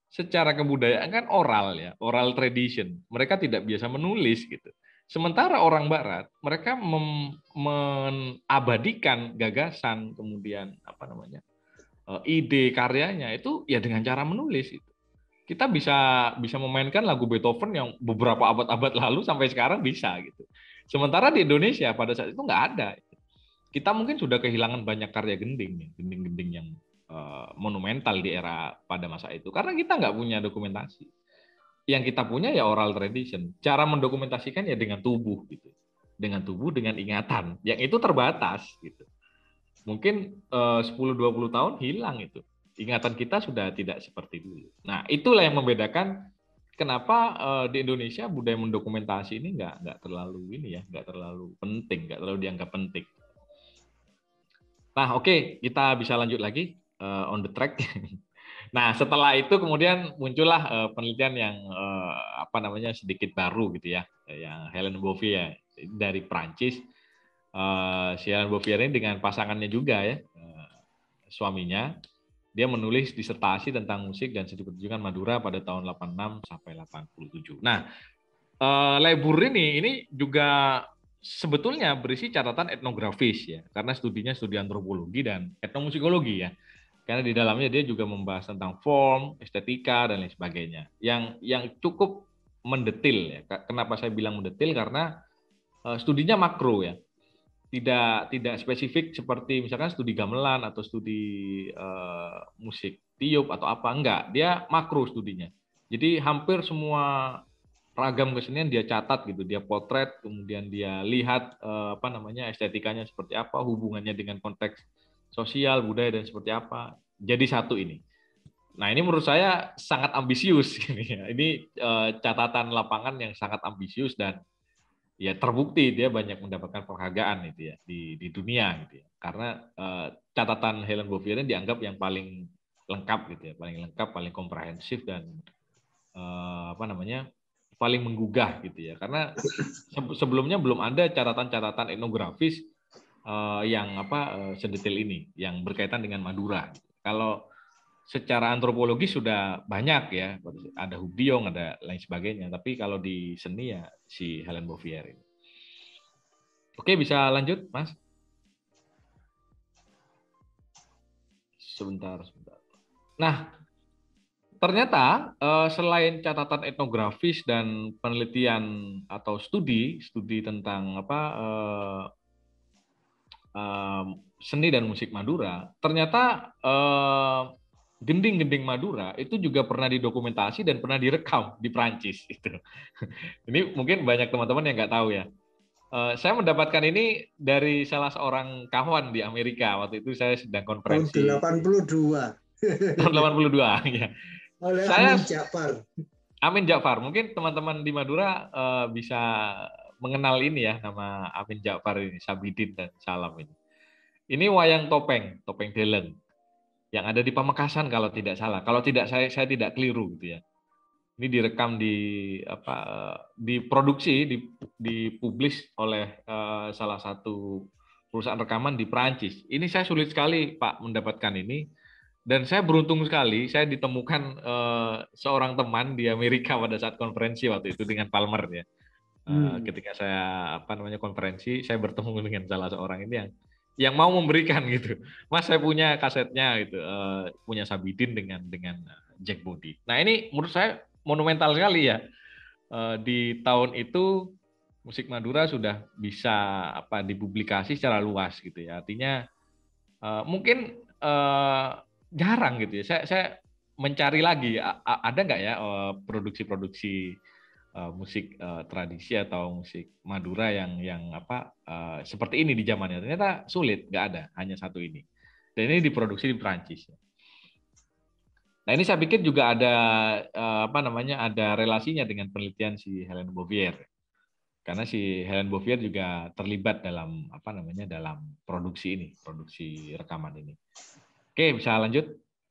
secara kebudayaan kan oral ya, oral tradition. Mereka tidak biasa menulis gitu. Sementara orang Barat, mereka mem- menabadikan gagasan, kemudian apa namanya, ide karyanya itu ya dengan cara menulis. Itu. Kita bisa bisa memainkan lagu Beethoven yang beberapa abad-abad lalu sampai sekarang bisa gitu. Sementara di Indonesia pada saat itu nggak ada. Kita mungkin sudah kehilangan banyak karya gending, gending-gending yang uh, monumental di era pada masa itu karena kita nggak punya dokumentasi. Yang kita punya ya oral tradition. Cara mendokumentasikan ya dengan tubuh gitu. Dengan tubuh, dengan ingatan. Yang itu terbatas gitu. Mungkin uh, sepuluh dua puluh tahun hilang itu. Ingatan kita sudah tidak seperti dulu. Nah, itulah yang membedakan kenapa uh, di Indonesia budaya mendokumentasi ini nggak nggak terlalu ini ya, nggak terlalu penting, nggak terlalu dianggap penting. Nah, oke, okay, kita bisa lanjut lagi uh, on the track. Nah, setelah itu kemudian muncullah uh, penelitian yang uh, apa namanya sedikit baru gitu ya, yang Helen Bouvier dari Prancis. Uh, si Helen Bouvier ini dengan pasangannya juga ya, uh, suaminya, dia menulis disertasi tentang musik dan seni pertunjukan Madura pada tahun delapan puluh enam sampai delapan puluh tujuh. Nah, uh, Lebur ini ini juga sebetulnya berisi catatan etnografis ya, karena studinya studi antropologi dan etnomusikologi ya. Karena di dalamnya dia juga membahas tentang form, estetika, dan lain sebagainya. Yang yang cukup mendetil ya. Kenapa saya bilang mendetil? Karena uh, studinya makro ya. Tidak tidak spesifik seperti misalkan studi gamelan atau studi uh, musik tiup atau apa. Enggak, dia makro studinya. Jadi hampir semua ragam kesenian dia catat gitu. Dia potret, kemudian dia lihat uh, apa namanya estetikanya seperti apa, hubungannya dengan konteks sosial, budaya, dan seperti apa. Jadi satu ini. Nah, ini menurut saya sangat ambisius. Ini uh, catatan lapangan yang sangat ambisius dan ya terbukti dia banyak mendapatkan penghargaan itu ya di, di dunia gitu ya. Karena uh, catatan Helen Bouvier ini dianggap yang paling lengkap gitu ya, paling lengkap, paling komprehensif dan uh, apa namanya? paling menggugah gitu ya. Karena sebelumnya belum ada catatan-catatan etnografis Uh, yang apa uh, sedetail ini yang berkaitan dengan Madura. Kalau secara antropologi sudah banyak ya, ada Hubyong, ada lain sebagainya. Tapi kalau di seni ya si Helen Bouvier ini. Oke, bisa lanjut, Mas? Sebentar, sebentar. Nah, ternyata uh, selain catatan etnografis dan penelitian atau studi, studi tentang apa uh, Uh, seni dan musik Madura, ternyata uh, gending-gending Madura itu juga pernah didokumentasi dan pernah direkam di Prancis. Itu. Ini mungkin banyak teman-teman yang nggak tahu ya. Uh, saya mendapatkan ini dari salah seorang kawan di Amerika. Waktu itu saya sedang konferensi. Tahun delapan puluh dua. Tahun delapan puluh dua, ya. Oleh Saya, Amin Ja'far. Amin Ja'far. Mungkin teman-teman di Madura uh, bisa mengenal ini ya, nama Amin Ja'far ini, Sabidin dan Salam ini. Ini wayang topeng, topeng deleng, yang ada di Pamekasan kalau tidak salah. Kalau tidak saya saya tidak keliru gitu ya. Ini direkam di apa diproduksi, dipublish oleh uh, salah satu perusahaan rekaman di Perancis. Ini saya sulit sekali Pak mendapatkan ini. Dan saya beruntung sekali, saya ditemukan uh, seorang teman di Amerika pada saat konferensi waktu itu dengan Palmer ya. Uh, hmm. Ketika saya apa namanya konferensi, saya bertemu dengan salah seorang ini yang yang mau memberikan gitu, Mas saya punya kasetnya gitu, uh, punya Sabidin dengan dengan Jack Body. Nah ini menurut saya monumental sekali ya. Uh, di tahun itu musik Madura sudah bisa apa dipublikasi secara luas gitu ya. Artinya uh, mungkin uh, jarang gitu ya. Saya saya mencari lagi ada nggak ya produksi-produksi uh, musik uh, tradisi atau musik Madura yang yang apa uh, seperti ini di zamannya. Ternyata sulit, nggak ada, hanya satu ini. Dan ini diproduksi di Perancis. Nah ini saya pikir juga ada uh, apa namanya ada relasinya dengan penelitian si Helen Bouvier. Karena si Helen Bouvier juga terlibat dalam apa namanya dalam produksi ini, produksi rekaman ini. Oke, bisa lanjut.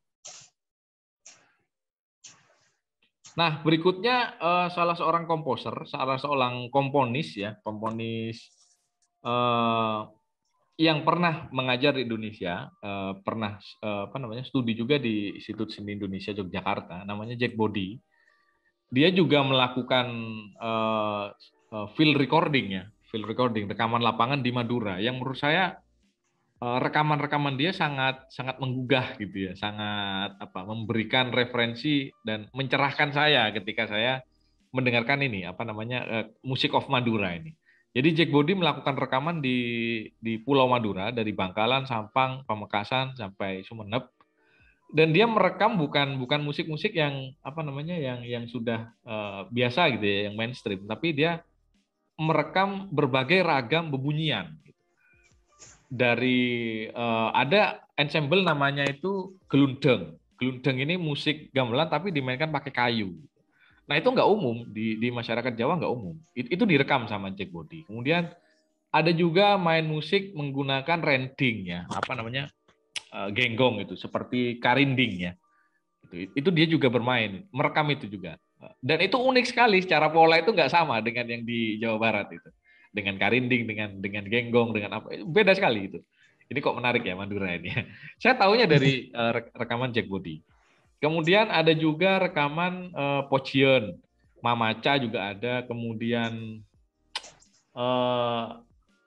Nah, berikutnya uh, salah seorang komposer, salah seorang komponis ya, komponis uh, yang pernah mengajar di Indonesia, uh, pernah uh, apa namanya studi juga di Institut Seni Indonesia Yogyakarta, namanya Jack Body. Dia juga melakukan uh, uh, field recording ya, field recording, rekaman lapangan di Madura, yang menurut saya uh, rekaman-rekaman dia sangat sangat menggugah gitu ya, sangat apa memberikan referensi dan mencerahkan saya ketika saya mendengarkan ini apa namanya uh, Music of Madura ini. Jadi Jack Body melakukan rekaman di di Pulau Madura dari Bangkalan, Sampang, Pamekasan sampai Sumeneb, dan dia merekam bukan bukan musik-musik yang apa namanya yang yang sudah uh, biasa gitu ya, yang mainstream, tapi dia merekam berbagai ragam bebunyian. Dari uh, ada ensemble namanya itu gelundeng. Gelundeng ini musik gamelan tapi dimainkan pakai kayu. Nah itu nggak umum di, di masyarakat Jawa, nggak umum. Itu, itu direkam sama Jack Body. Kemudian ada juga main musik menggunakan rending ya, apa namanya uh, genggong itu, seperti karinding ya. Itu, itu dia juga bermain, merekam itu juga. Dan itu unik sekali, secara pola itu nggak sama dengan yang di Jawa Barat itu. Dengan karinding, dengan dengan genggong, dengan apa, beda sekali itu. Ini kok menarik ya Madura ini. Saya tahunya dari uh, rekaman Jack Body. Kemudian ada juga rekaman uh, Pocion, Mamaca juga ada, kemudian uh,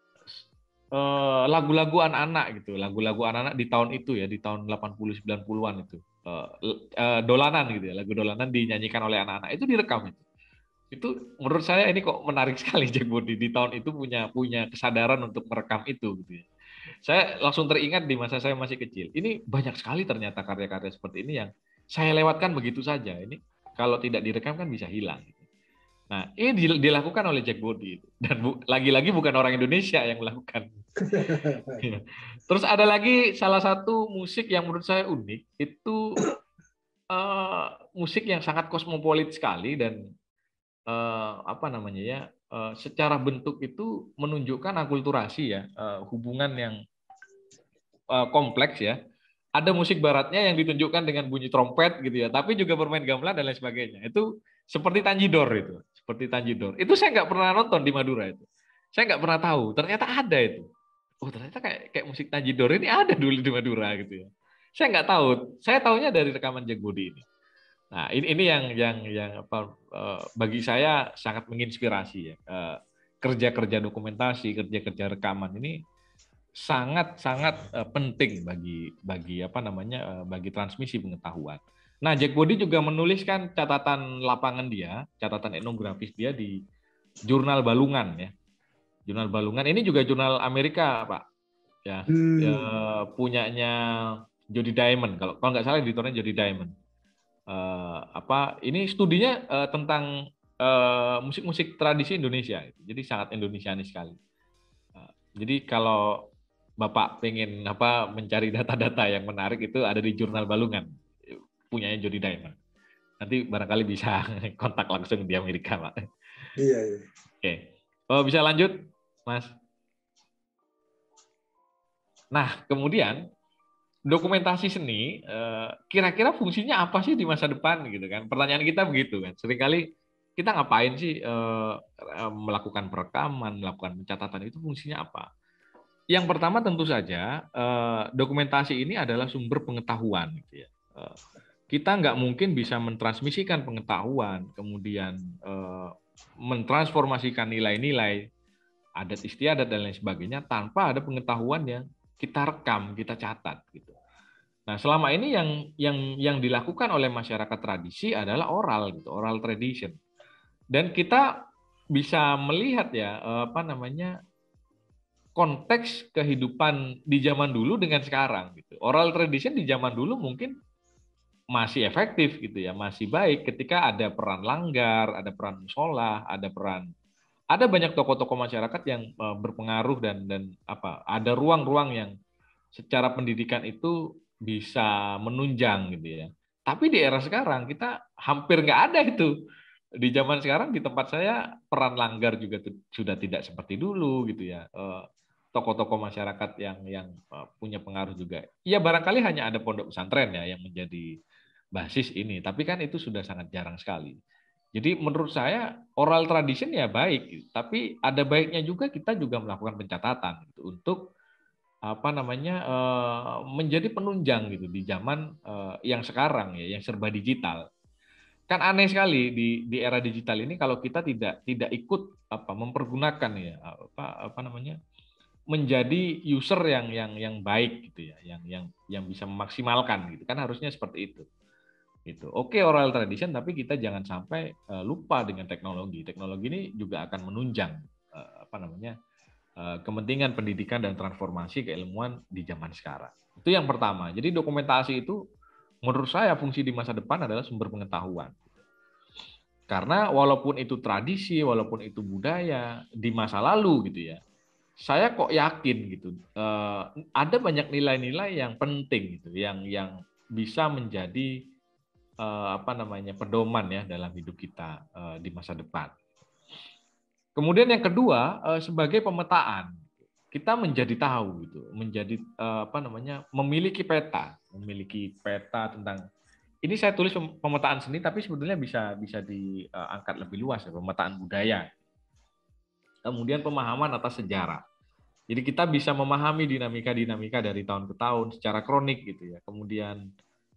uh, lagu-lagu anak-anak gitu, lagu-lagu anak-anak di tahun itu ya, di tahun delapan puluh sembilan puluhan itu. Uh, uh, dolanan gitu ya, lagu dolanan dinyanyikan oleh anak-anak, itu direkam itu. Itu menurut saya ini kok menarik sekali Jack Body di tahun itu punya punya kesadaran untuk merekam itu gitu ya. Saya langsung teringat di masa saya masih kecil. Ini banyak sekali ternyata karya-karya seperti ini yang saya lewatkan begitu saja. Ini kalau tidak direkam kan bisa hilang. Nah, ini dilakukan oleh Jack Body. Dan bu, lagi-lagi bukan orang Indonesia yang melakukan. Terus ada lagi salah satu musik yang menurut saya unik. Itu uh, musik yang sangat kosmopolit sekali dan uh, apa namanya ya, uh, secara bentuk itu menunjukkan akulturasi ya, uh, hubungan yang uh, kompleks ya. Ada musik baratnya yang ditunjukkan dengan bunyi trompet gitu ya, tapi juga bermain gamelan dan lain sebagainya. Itu seperti Tanjidor itu, seperti Tanjidor. Itu saya nggak pernah nonton di Madura itu. Saya nggak pernah tahu. Ternyata ada itu. Oh ternyata kayak kayak musik Tanjidor ini ada dulu di Madura gitu ya. Saya nggak tahu. Saya tahunya dari rekaman Jack Body ini. Nah ini ini yang yang yang apa bagi saya sangat menginspirasi ya. Kerja-kerja dokumentasi, kerja-kerja rekaman ini sangat-sangat penting bagi bagi apa namanya bagi transmisi pengetahuan. Nah, Jack Body juga menuliskan catatan lapangan dia, catatan etnografis dia di Jurnal Balungan ya. Jurnal Balungan ini juga jurnal Amerika, Pak. Ya, hmm. ya punyanya Jody Diamond. Kalau kalau nggak salah editornya Jody Diamond. Uh, apa ini studinya uh, tentang uh, musik-musik tradisi Indonesia. Jadi sangat Indonesianis sekali. Uh, jadi kalau Bapak pengen apa mencari data-data yang menarik itu ada di Jurnal Balungan punyanya Jody Diamond. Nanti barangkali bisa kontak langsung di Amerika, Pak. Iya, iya. Oke. Oh, bisa lanjut, Mas. Nah, kemudian dokumentasi seni kira-kira fungsinya apa sih di masa depan gitu kan? Pertanyaan kita begitu kan. Seringkali kita ngapain sih melakukan perekaman, melakukan pencatatan, itu fungsinya apa? Yang pertama tentu saja dokumentasi ini adalah sumber pengetahuan gitu ya. Kita nggak mungkin bisa mentransmisikan pengetahuan, kemudian mentransformasikan nilai-nilai adat istiadat dan lain sebagainya tanpa ada pengetahuan yang kita rekam, kita catat gitu. Nah, selama ini yang yang yang dilakukan oleh masyarakat tradisi adalah oral gitu, oral tradition. Dan kita bisa melihat ya apa namanya konteks kehidupan di zaman dulu dengan sekarang gitu. Oral tradition di zaman dulu mungkin masih efektif gitu ya, masih baik ketika ada peran langgar, ada peran musola, ada peran ada banyak tokoh-tokoh masyarakat yang berpengaruh dan dan apa, ada ruang-ruang yang secara pendidikan itu bisa menunjang gitu ya. Tapi di era sekarang kita hampir nggak ada itu. Di zaman sekarang di tempat saya peran langgar juga sudah tidak seperti dulu gitu ya. Tokoh-tokoh masyarakat yang yang punya pengaruh juga. Ya barangkali hanya ada pondok pesantren ya yang menjadi basis ini, tapi kan itu sudah sangat jarang sekali. Jadi menurut saya oral tradition ya baik, tapi ada baiknya juga kita juga melakukan pencatatan gitu, untuk apa namanya uh, menjadi penunjang gitu di zaman uh, yang sekarang ya, yang serba digital. Kan aneh sekali di di era digital ini kalau kita tidak tidak ikut apa mempergunakan ya apa apa namanya menjadi user yang yang yang baik gitu ya, yang yang yang bisa memaksimalkan gitu kan, harusnya seperti itu. Gitu. Oke, oral tradition, tapi kita jangan sampai uh, lupa dengan teknologi. Teknologi ini juga akan menunjang uh, apa namanya uh, kepentingan pendidikan dan transformasi keilmuan di zaman sekarang. Itu yang pertama. Jadi dokumentasi itu menurut saya fungsi di masa depan adalah sumber pengetahuan. Karena walaupun itu tradisi, walaupun itu budaya di masa lalu gitu ya, saya kok yakin gitu uh, ada banyak nilai-nilai yang penting gitu, yang yang bisa menjadi uh, apa namanya pedoman ya dalam hidup kita uh, di masa depan. Kemudian yang kedua uh, sebagai pemetaan kita menjadi tahu gitu, menjadi uh, apa namanya memiliki peta, memiliki peta tentang ini saya tulis pemetaan seni tapi sebetulnya bisa bisa diangkat uh, lebih luas ya, pemetaan budaya. Kemudian pemahaman atas sejarah. Jadi kita bisa memahami dinamika-dinamika dari tahun ke tahun secara kronik gitu ya. Kemudian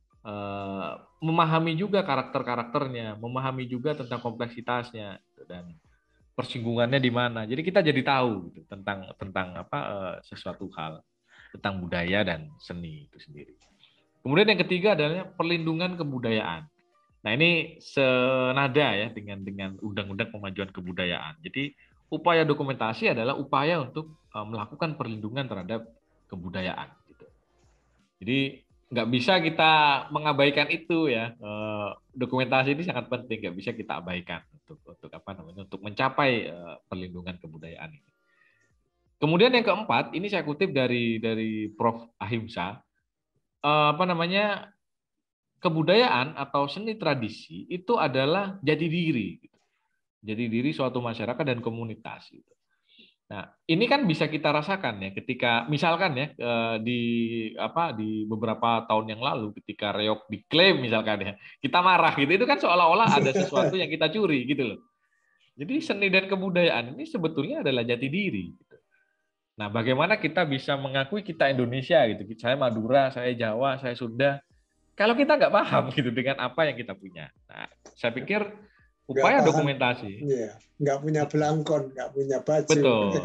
eh, memahami juga karakter-karakternya, memahami juga tentang kompleksitasnya gitu, dan persinggungannya di mana. Jadi kita jadi tahu gitu tentang tentang apa eh, sesuatu hal tentang budaya dan seni itu sendiri. Kemudian yang ketiga adalah perlindungan kebudayaan. Nah, ini senada ya dengan dengan Undang-Undang Pemajuan Kebudayaan. Jadi upaya dokumentasi adalah upaya untuk uh, melakukan perlindungan terhadap kebudayaan. Gitu. Jadi nggak bisa kita mengabaikan itu ya. Uh, dokumentasi ini sangat penting, nggak bisa kita abaikan untuk untuk apa namanya untuk mencapai uh, perlindungan kebudayaan ini. Kemudian yang keempat, ini saya kutip dari dari Profesor Ahimsa, uh, apa namanya kebudayaan atau seni tradisi itu adalah jati diri, gitu. Jati diri suatu masyarakat dan komunitas. Gitu. Nah, ini kan bisa kita rasakan ya, ketika misalkan ya di apa di beberapa tahun yang lalu, ketika reog diklaim misalkan ya, kita marah gitu, itu kan seolah-olah ada sesuatu yang kita curi gitu loh. Jadi seni dan kebudayaan ini sebetulnya adalah jati diri. Gitu. Nah, bagaimana kita bisa mengakui kita Indonesia gitu? Saya Madura, saya Jawa, saya Sunda. Kalau kita nggak paham gitu dengan apa yang kita punya, nah, saya pikir Nggak upaya paham, dokumentasi, ya. Nggak punya belangkon, nggak punya baju. betul,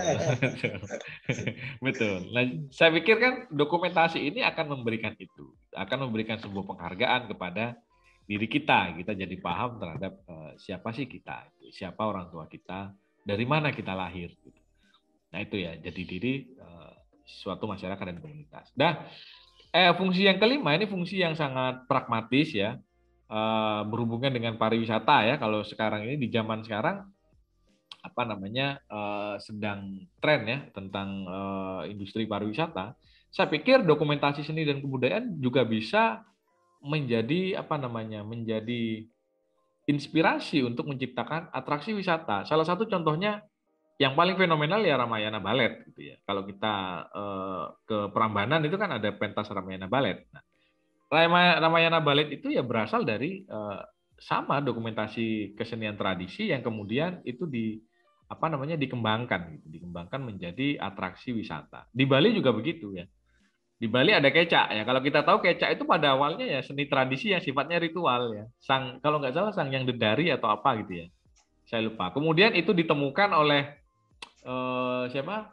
betul. Nah, saya pikir kan dokumentasi ini akan memberikan itu, akan memberikan sebuah penghargaan kepada diri kita. Kita jadi paham terhadap uh, siapa sih kita, siapa orang tua kita, dari mana kita lahir. Gitu. Nah itu ya, jadi diri uh, suatu masyarakat dan komunitas. Nah. Eh, fungsi yang kelima ini fungsi yang sangat pragmatis ya, eh, berhubungan dengan pariwisata ya. Kalau sekarang ini di zaman sekarang apa namanya eh, sedang tren ya tentang eh, industri pariwisata. Saya pikir dokumentasi seni dan kebudayaan juga bisa menjadi apa namanya menjadi inspirasi untuk menciptakan atraksi wisata. Salah satu contohnya yang paling fenomenal ya Ramayana Ballet gitu ya. Kalau kita eh, ke Prambanan itu kan ada pentas Ramayana Ballet. Nah, Ramayana Ballet itu ya berasal dari eh, sama dokumentasi kesenian tradisi yang kemudian itu di apa namanya dikembangkan gitu, dikembangkan menjadi atraksi wisata. Di Bali juga begitu ya. Di Bali ada kecak ya. Kalau kita tahu kecak itu pada awalnya ya seni tradisi yang sifatnya ritual ya. Sang kalau nggak salah sang yang dedari atau apa gitu ya. Saya lupa. Kemudian itu ditemukan oleh uh, siapa?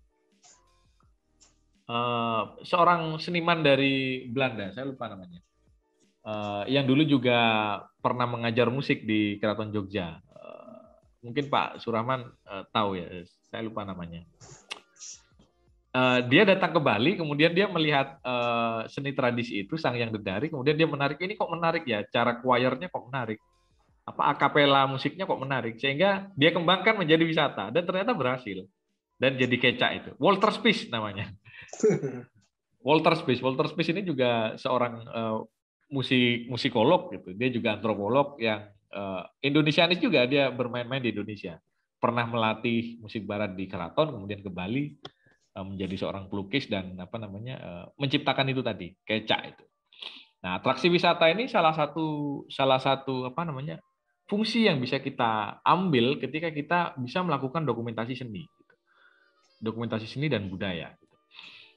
Uh, seorang seniman dari Belanda, saya lupa namanya. Uh, yang dulu juga pernah mengajar musik di Keraton Jogja. Uh, mungkin Pak Surahman uh, tahu ya, saya lupa namanya. Uh, dia datang ke Bali, kemudian dia melihat uh, seni tradisi itu, sang yang dedari, kemudian dia menarik, ini kok menarik ya, cara choirnya kok menarik, apa akapela musiknya kok menarik, sehingga dia kembangkan menjadi wisata, dan ternyata berhasil, dan jadi kecak itu. Walter Spies namanya. Walter Spies, Walter Spies ini juga seorang uh, musik musikolog gitu, dia juga antropolog yang uh, Indonesianis juga, dia bermain-main di Indonesia, pernah melatih musik barat di Keraton, kemudian ke Bali, menjadi seorang pelukis dan apa namanya menciptakan itu tadi kecak itu. Nah, atraksi wisata ini salah satu salah satu apa namanya fungsi yang bisa kita ambil ketika kita bisa melakukan dokumentasi seni, dokumentasi seni dan budaya.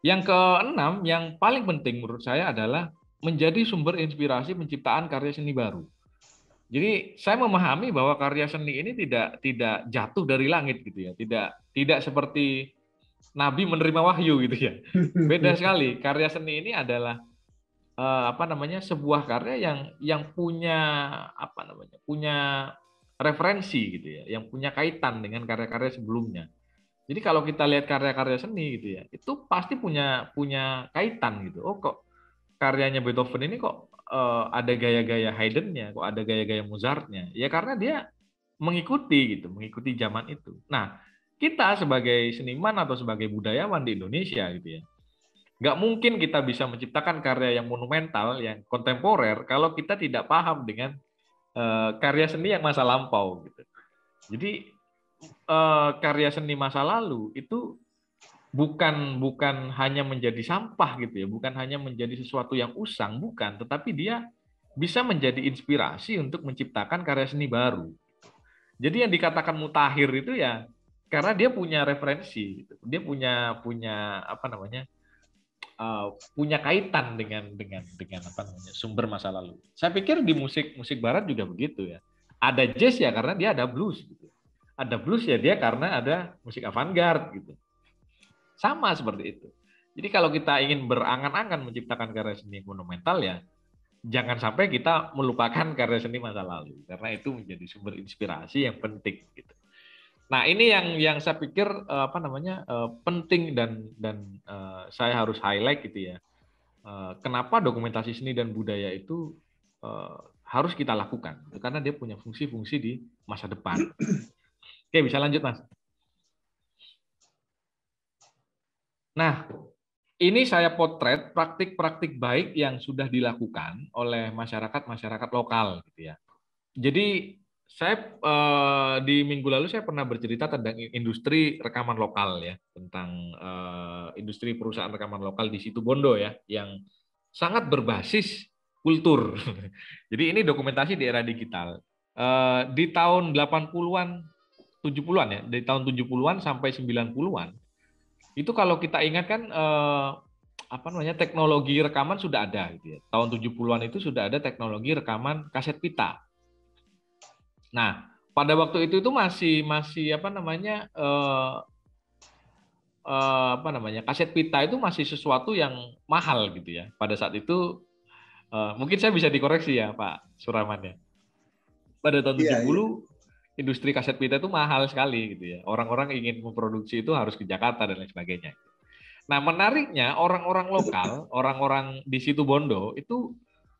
Yang keenam, yang paling penting menurut saya adalah menjadi sumber inspirasi penciptaan karya seni baru. Jadi saya memahami bahwa karya seni ini tidak tidak jatuh dari langit gitu ya, tidak tidak seperti Nabi menerima wahyu gitu ya. Beda sekali. Karya seni ini adalah eh, apa namanya sebuah karya yang yang punya apa namanya punya referensi gitu ya, yang punya kaitan dengan karya-karya sebelumnya. Jadi kalau kita lihat karya-karya seni gitu ya, itu pasti punya punya kaitan gitu. Oh kok karyanya Beethoven ini kok eh, ada gaya-gaya Haydn-nya, kok ada gaya-gaya Mozart-nya? Ya karena dia mengikuti gitu, mengikuti zaman itu. Nah, kita sebagai seniman atau sebagai budayawan di Indonesia gitu ya, nggak mungkin kita bisa menciptakan karya yang monumental, yang kontemporer kalau kita tidak paham dengan eh, karya seni yang masa lampau gitu. Jadi eh, karya seni masa lalu itu bukan bukan hanya menjadi sampah gitu ya, bukan hanya menjadi sesuatu yang usang, bukan, tetapi dia bisa menjadi inspirasi untuk menciptakan karya seni baru. Jadi yang dikatakan mutakhir itu ya karena dia punya referensi, gitu. Dia punya punya apa namanya uh, punya kaitan dengan dengan dengan apa namanya sumber masa lalu. Saya pikir di musik musik barat juga begitu ya. Ada jazz ya karena dia ada blues gitu. Ada blues ya dia karena ada musik avant-garde gitu. Sama seperti itu. Jadi kalau kita ingin berangan-angan menciptakan karya seni monumental ya jangan sampai kita melupakan karya seni masa lalu karena itu menjadi sumber inspirasi yang penting gitu. Nah, ini yang yang saya pikir uh, apa namanya uh, penting dan dan uh, saya harus highlight gitu ya. Uh, kenapa dokumentasi seni dan budaya itu uh, harus kita lakukan? Karena dia punya fungsi-fungsi di masa depan. Oke, bisa lanjut, Mas. Nah, ini saya potret praktik-praktik baik yang sudah dilakukan oleh masyarakat-masyarakat lokal gitu ya. Jadi saya eh, di minggu lalu saya pernah bercerita tentang industri rekaman lokal ya, tentang eh, industri perusahaan rekaman lokal di Situbondo ya, yang sangat berbasis kultur. Jadi ini dokumentasi di era digital. Eh, di tahun delapan puluhan, tujuh puluhan ya, dari tahun tujuh puluhan sampai sembilan puluhan itu kalau kita ingat kan eh, apa namanya teknologi rekaman sudah ada gitu ya. Tahun tujuh puluhan itu sudah ada teknologi rekaman kaset pita. Nah, pada waktu itu itu masih masih apa namanya eh, eh, apa namanya kaset pita itu masih sesuatu yang mahal gitu ya. Pada saat itu eh, mungkin saya bisa dikoreksi ya Pak Suraman ya. Pada tahun Iya, tujuh iya. puluh industri kaset pita itu mahal sekali gitu ya. Orang-orang ingin memproduksi itu harus ke Jakarta dan lain sebagainya. Nah, menariknya orang-orang lokal, orang-orang di Situbondo itu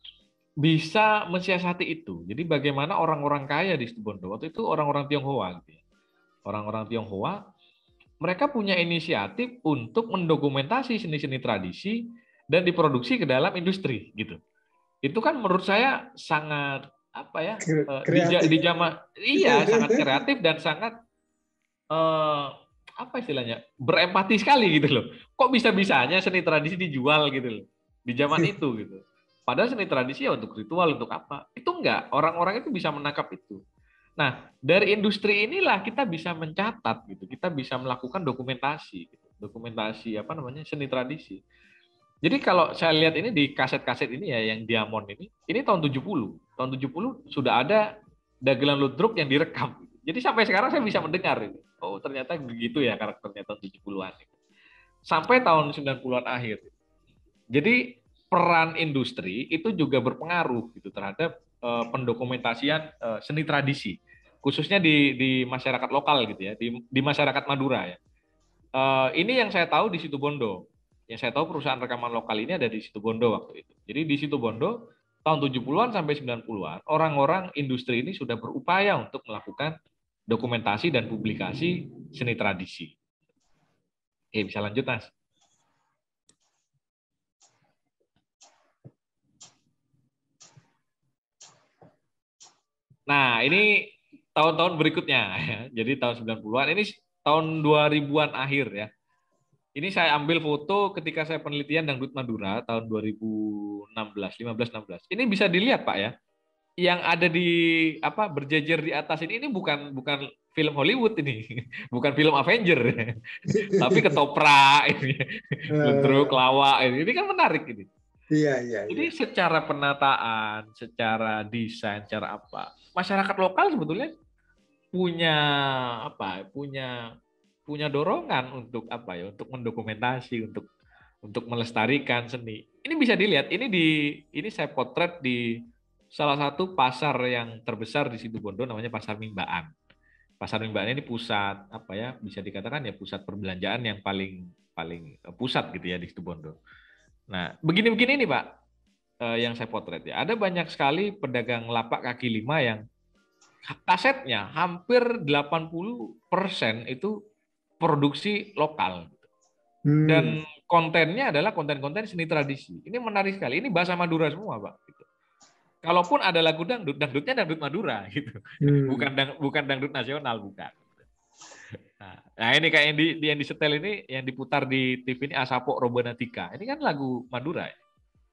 bisa mensiasati itu. Jadi bagaimana orang-orang kaya di Situbondo waktu itu orang-orang Tionghoa gitu ya. Orang-orang Tionghoa mereka punya inisiatif untuk mendokumentasi seni-seni tradisi dan diproduksi ke dalam industri gitu. Itu kan menurut saya sangat apa ya? Di, Kreatif. di zaman iya sangat kreatif dan sangat eh, apa istilahnya berempati sekali gitu loh. Kok bisa-bisanya seni tradisi dijual gitu loh di zaman itu gitu. Padahal seni tradisi ya untuk ritual untuk apa? Itu enggak. Orang-orang itu bisa menangkap itu. Nah dari industri inilah kita bisa mencatat gitu. Kita bisa melakukan dokumentasi, gitu. Dokumentasi apa namanya seni tradisi. Jadi kalau saya lihat ini di kaset-kaset ini ya yang Diamond ini, ini tahun tujuh puluh. Tahun tujuh puluh sudah ada Dagelan Ludruk yang direkam. Jadi sampai sekarang saya bisa mendengar ini. Oh, ternyata begitu ya karakternya tahun tujuh puluhan. Sampai tahun sembilan puluhan akhir. Jadi peran industri itu juga berpengaruh gitu terhadap uh, pendokumentasian uh, seni tradisi, khususnya di di masyarakat lokal gitu ya, di, di masyarakat Madura ya. Uh, ini yang saya tahu di Situbondo. Yang saya tahu perusahaan rekaman lokal ini ada di Situbondo waktu itu. Jadi di Situbondo tahun tujuh puluhan sampai sembilan puluhan orang-orang industri ini sudah berupaya untuk melakukan dokumentasi dan publikasi seni tradisi. Oke, bisa lanjut, Mas. Nah, ini tahun-tahun berikutnya. Jadi tahun sembilan puluhan, ini tahun dua ribuan akhir ya. Ini saya ambil foto ketika saya penelitian Dangdut Madura tahun dua ribu enam belas, lima belas, enam belas. Ini bisa dilihat Pak ya. Yang ada di apa berjejer di atas ini ini bukan bukan film Hollywood ini, bukan film Avenger, tapi ketoprak ini, ludruk, lawak ini, ini kan menarik ini. Iya, iya, Jadi iya. secara penataan, secara desain, secara apa, masyarakat lokal sebetulnya punya apa? Punya punya dorongan untuk apa ya? Untuk mendokumentasi, untuk untuk melestarikan seni. Ini bisa dilihat. Ini di ini saya potret di salah satu pasar yang terbesar di Situbondo, namanya Pasar Mimbaan. Pasar Mimbaan ini pusat apa ya? Bisa dikatakan ya pusat perbelanjaan yang paling paling pusat gitu ya di Situbondo. Nah, begini-begini nih Pak, eh, yang saya potret ya. Ada banyak sekali pedagang lapak kaki lima yang kasetnya hampir delapan puluh persen itu produksi lokal. Dan Hmm. kontennya adalah konten-konten seni tradisi. Ini menarik sekali. Ini bahasa Madura semua, Pak. Gitu. Kalaupun ada lagu dangdut, dangdutnya dangdut Madura, gitu. Hmm. Bukan dang, bukan dangdut nasional, bukan. Nah, nah ini kayak yang di, yang disetel ini, yang diputar di T V ini Asapok Robanatika. Ini kan lagu Madura. Ya?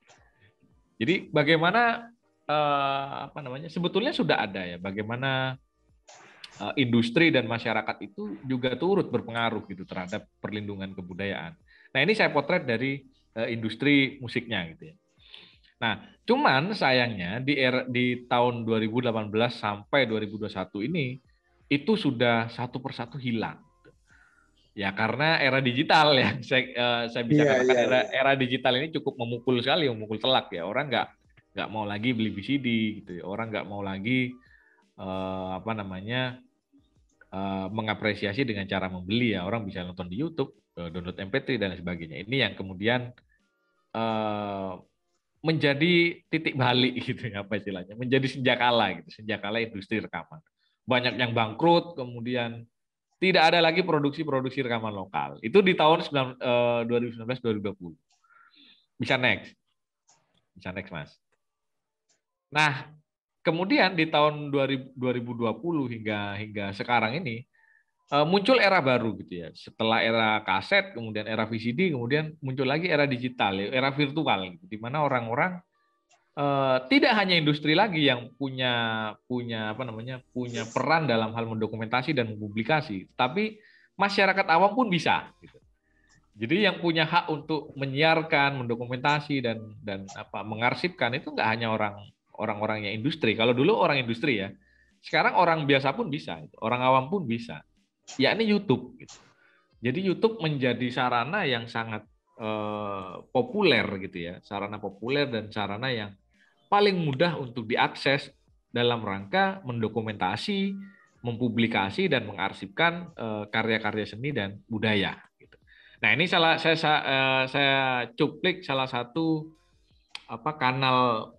Jadi bagaimana eh, apa namanya? Sebetulnya sudah ada ya. Bagaimana eh, industri dan masyarakat itu juga turut berpengaruh gitu terhadap perlindungan kebudayaan. Nah ini saya potret dari eh, industri musiknya gitu ya. Nah, cuman sayangnya di era, di tahun dua ribu delapan belas sampai dua ribu dua puluh satu ini itu sudah satu persatu hilang. Ya karena era digital ya, saya, uh, saya bisa Iya, katakan iya, era iya. era digital ini cukup memukul sekali, memukul telak ya. Orang nggak nggak mau lagi beli V C D gitu ya. Orang nggak mau lagi uh, apa namanya uh, mengapresiasi dengan cara membeli ya. Orang bisa nonton di YouTube, uh, download M P tiga dan sebagainya. Ini yang kemudian uh, menjadi titik balik gitu ya apa istilahnya, menjadi senjakala gitu, senjakala industri rekaman. Banyak yang bangkrut, kemudian tidak ada lagi produksi-produksi rekaman lokal. Itu di tahun dua ribu sembilan belas dua ribu dua puluh. Bisa next. Bisa next, Mas. Nah, kemudian di tahun dua ribu dua puluh hingga hingga sekarang ini muncul era baru gitu ya. Setelah era kaset, kemudian era V C D, kemudian muncul lagi era digital, era virtual gitu, di mana orang-orang Uh, tidak hanya industri lagi yang punya punya apa namanya punya peran dalam hal mendokumentasi dan mempublikasi, tapi masyarakat awam pun bisa. Gitu. Jadi yang punya hak untuk menyiarkan, mendokumentasi dan dan apa mengarsipkan itu nggak hanya orang orang-orang yang industri. Kalau dulu orang industri ya, sekarang orang biasa pun bisa, orang awam pun bisa. Yakni YouTube. Gitu. Jadi YouTube menjadi sarana yang sangat uh, populer gitu ya, sarana populer dan sarana yang paling mudah untuk diakses dalam rangka mendokumentasi, mempublikasi dan mengarsipkan karya-karya seni dan budaya. Nah ini salah saya saya, saya cuplik salah satu apa kanal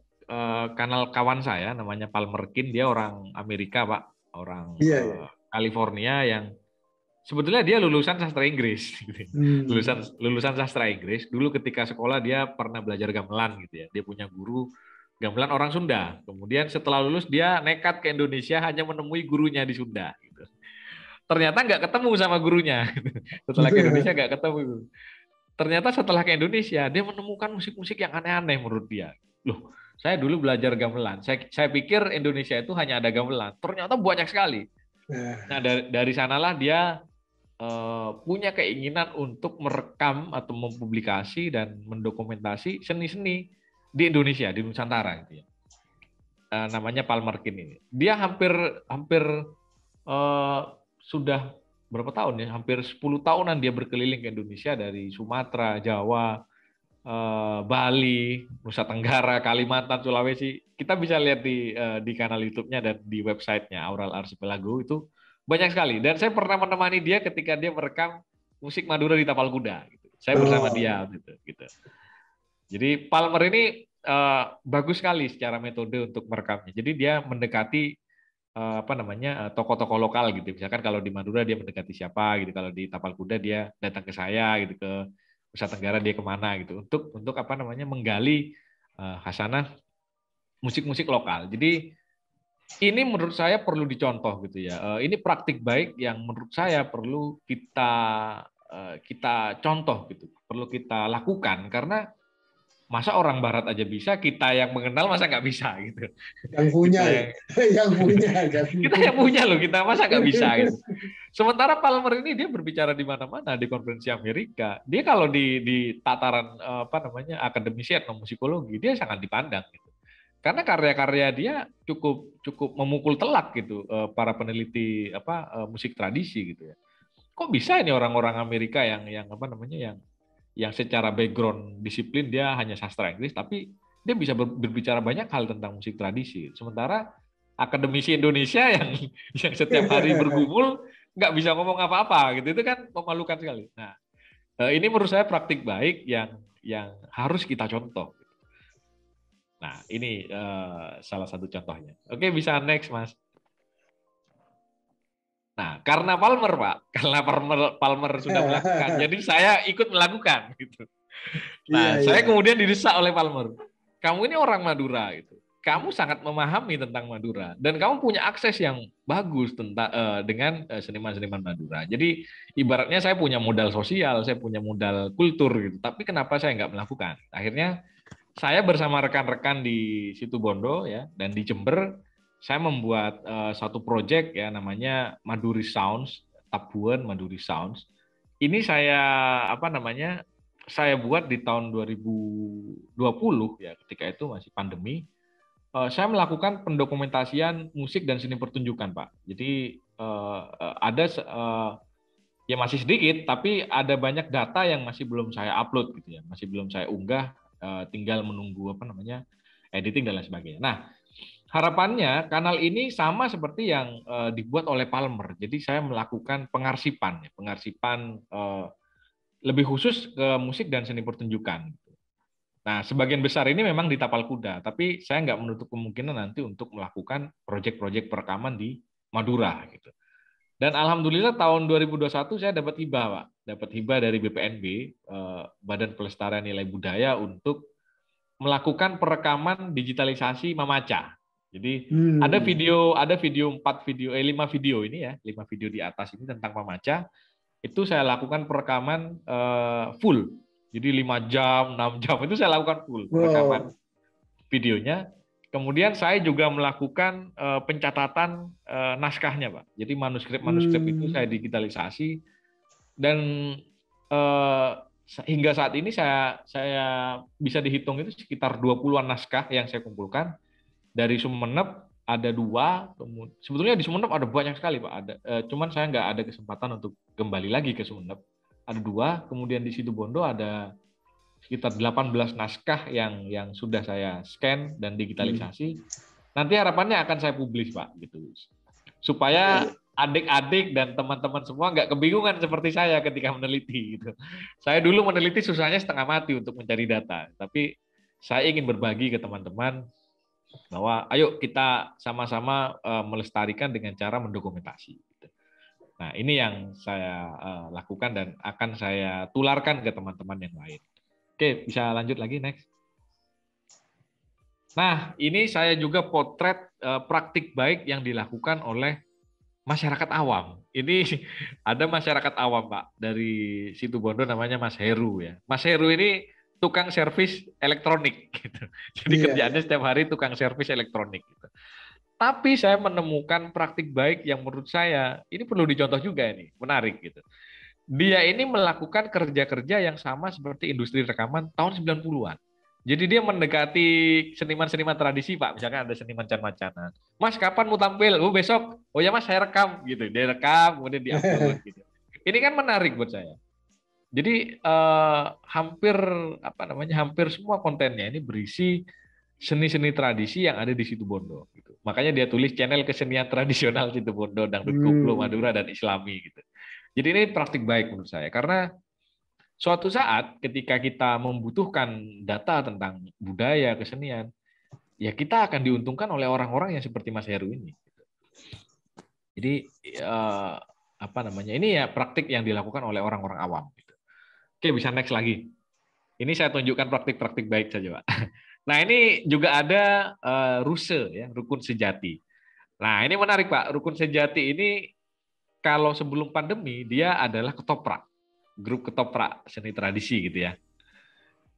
kanal kawan saya namanya Palmer Kin, dia orang Amerika Pak, orang Iya, iya. California yang sebetulnya dia lulusan sastra Inggris, Hmm. lulusan lulusan sastra Inggris. Dulu ketika sekolah dia pernah belajar gamelan gitu ya, dia punya guru gamelan orang Sunda. Kemudian setelah lulus dia nekat ke Indonesia hanya menemui gurunya di Sunda. Gitu. Ternyata nggak ketemu sama gurunya. Setelah ke Indonesia nggak ketemu. Ternyata setelah ke Indonesia dia menemukan musik-musik yang aneh-aneh menurut dia. Loh, saya dulu belajar gamelan. Saya, saya pikir Indonesia itu hanya ada gamelan. Ternyata banyak sekali. Nah dari, dari sanalah dia uh, punya keinginan untuk merekam atau mempublikasi dan mendokumentasi seni-seni di Indonesia, di Nusantara gitu ya. Uh, namanya Palmer Kin ini. Dia hampir hampir uh, sudah berapa tahun ya? Hampir sepuluh tahunan dia berkeliling ke Indonesia dari Sumatera, Jawa, uh, Bali, Nusa Tenggara, Kalimantan, Sulawesi. Kita bisa lihat di uh, di kanal YouTube-nya dan di website-nya Aural Archipelago itu banyak sekali. Dan saya pernah menemani dia ketika dia merekam musik Madura di Tapal Kuda. Gitu. Saya bersama oh. dia gitu. gitu. Jadi Palmer ini uh, bagus sekali secara metode untuk merekamnya. Jadi dia mendekati uh, apa namanya tokoh-tokoh lokal gitu. Misalkan kalau di Madura dia mendekati siapa gitu. Kalau di Tapal Kuda dia datang ke saya gitu, ke Nusa Tenggara dia kemana gitu. Untuk untuk apa namanya menggali uh, khasanah musik-musik lokal. Jadi ini menurut saya perlu dicontoh gitu ya. Uh, ini praktik baik yang menurut saya perlu kita uh, kita contoh gitu. Perlu kita lakukan karena masa orang Barat aja bisa, kita yang mengenal masa nggak bisa gitu. Yang punya, yang, yang punya kan. Kita yang punya loh, kita masa nggak bisa gitu. Sementara Palmer ini dia berbicara di mana-mana, di konferensi Amerika. Dia kalau di di tataran apa namanya akademisi etnomusikologi, dia sangat dipandang gitu. Karena karya-karya dia cukup cukup memukul telak gitu para peneliti apa musik tradisi gitu ya. Kok bisa ini orang-orang Amerika yang yang apa namanya yang yang secara background disiplin dia hanya sastra Inggris, tapi dia bisa berbicara banyak hal tentang musik tradisi. Sementara akademisi Indonesia yang yang setiap hari bergumul nggak bisa ngomong apa-apa gitu, itu kan memalukan sekali. Nah, ini menurut saya praktik baik yang yang harus kita contoh. Nah, ini uh, salah satu contohnya. Oke, bisa next, Mas. Nah, karena Palmer, Pak, karena Palmer, Palmer sudah melakukan, jadi saya ikut melakukan gitu. Nah, iya, saya iya. kemudian didesak oleh Palmer. Kamu ini orang Madura gitu. Kamu sangat memahami tentang Madura dan kamu punya akses yang bagus tentang uh, dengan uh, seniman-seniman Madura. Jadi ibaratnya saya punya modal sosial, saya punya modal kultur gitu. Tapi kenapa saya nggak melakukan? Akhirnya saya bersama rekan-rekan di Situbondo ya dan di Jember, saya membuat uh, satu proyek ya namanya Maduri Sounds, Tabuan Maduri Sounds. Ini saya apa namanya? Saya buat di tahun dua ribu dua puluh ya, ketika itu masih pandemi. Uh, saya melakukan pendokumentasian musik dan seni pertunjukan, Pak. Jadi uh, ada uh, ya masih sedikit, tapi ada banyak data yang masih belum saya upload gitu ya, masih belum saya unggah, uh, tinggal menunggu apa namanya editing dan lain sebagainya. Nah, harapannya kanal ini sama seperti yang uh, dibuat oleh Palmer. Jadi saya melakukan pengarsipan, ya, pengarsipan uh, lebih khusus ke musik dan seni pertunjukan. Nah, sebagian besar ini memang di Tapal Kuda, tapi saya nggak menutup kemungkinan nanti untuk melakukan proyek-proyek perekaman di Madura gitu. Dan alhamdulillah tahun dua ribu dua puluh satu saya dapat hibah, Pak. Dapat hibah dari B P N B, eh, Badan Pelestarian Nilai Budaya, untuk melakukan perekaman digitalisasi Mamaca. Jadi hmm. ada video, ada video empat video, eh lima video ini ya, lima video di atas ini tentang Mamaca. Itu saya lakukan perekaman eh, full. Jadi lima jam, enam jam itu saya lakukan full perekaman wow. videonya. Kemudian saya juga melakukan uh, pencatatan uh, naskahnya, Pak. Jadi manuskrip-manuskrip hmm. itu saya digitalisasi dan uh, hingga saat ini saya saya bisa dihitung itu sekitar dua puluhan naskah yang saya kumpulkan. Dari Sumeneb ada dua, sebetulnya di Sumeneb ada banyak sekali, Pak. Ada, uh, cuman saya nggak ada kesempatan untuk kembali lagi ke Sumeneb. Ada dua, kemudian di Situbondo ada sekitar delapan belas naskah yang yang sudah saya scan dan digitalisasi. Hmm. Nanti harapannya akan saya publish, Pak, gitu. Supaya adik-adik dan teman-teman semua nggak kebingungan seperti saya ketika meneliti gitu. Saya dulu meneliti susahnya setengah mati untuk mencari data, tapi saya ingin berbagi ke teman-teman bahwa ayo kita sama-sama uh, melestarikan dengan cara mendokumentasi. Gitu. Nah, ini yang saya uh, lakukan dan akan saya tularkan ke teman-teman yang lain. Oke, bisa lanjut lagi, next. Nah, ini saya juga potret uh, praktik baik yang dilakukan oleh masyarakat awam. Ini ada masyarakat awam, Pak, dari Situbondo namanya Mas Heru ya. Mas Heru ini tukang servis elektronik gitu. Jadi yeah, kerjaannya yeah. setiap hari tukang servis elektronik gitu. Tapi saya menemukan praktik baik yang menurut saya ini perlu dicontoh juga ini, menarik gitu. Dia ini melakukan kerja-kerja yang sama seperti industri rekaman tahun sembilan puluhan. Jadi dia mendekati seniman-seniman tradisi, Pak. Misalkan ada seniman can-macanan. Mas, kapan mau tampil? Oh, besok. Oh ya, Mas, saya rekam gitu. Dia rekam, kemudian di-upload gitu. Ini kan menarik buat saya. Jadi eh, hampir apa namanya? Hampir semua kontennya ini berisi seni-seni tradisi yang ada di Situbondo gitu. Makanya dia tulis channel kesenian tradisional Situbondo, Dangdut Koplo, Madura dan Islami gitu. Jadi ini praktik baik menurut saya, karena suatu saat ketika kita membutuhkan data tentang budaya, kesenian, ya kita akan diuntungkan oleh orang-orang yang seperti Mas Heru ini. Jadi eh, apa namanya? Ini ya praktik yang dilakukan oleh orang-orang awam. Oke, bisa next lagi. Ini saya tunjukkan praktik-praktik baik saja, Pak. Nah, ini juga ada uh, ruse, ya, rukun sejati. Nah, ini menarik, Pak. Rukun sejati ini kalau sebelum pandemi dia adalah ketoprak, grup ketoprak seni tradisi gitu ya.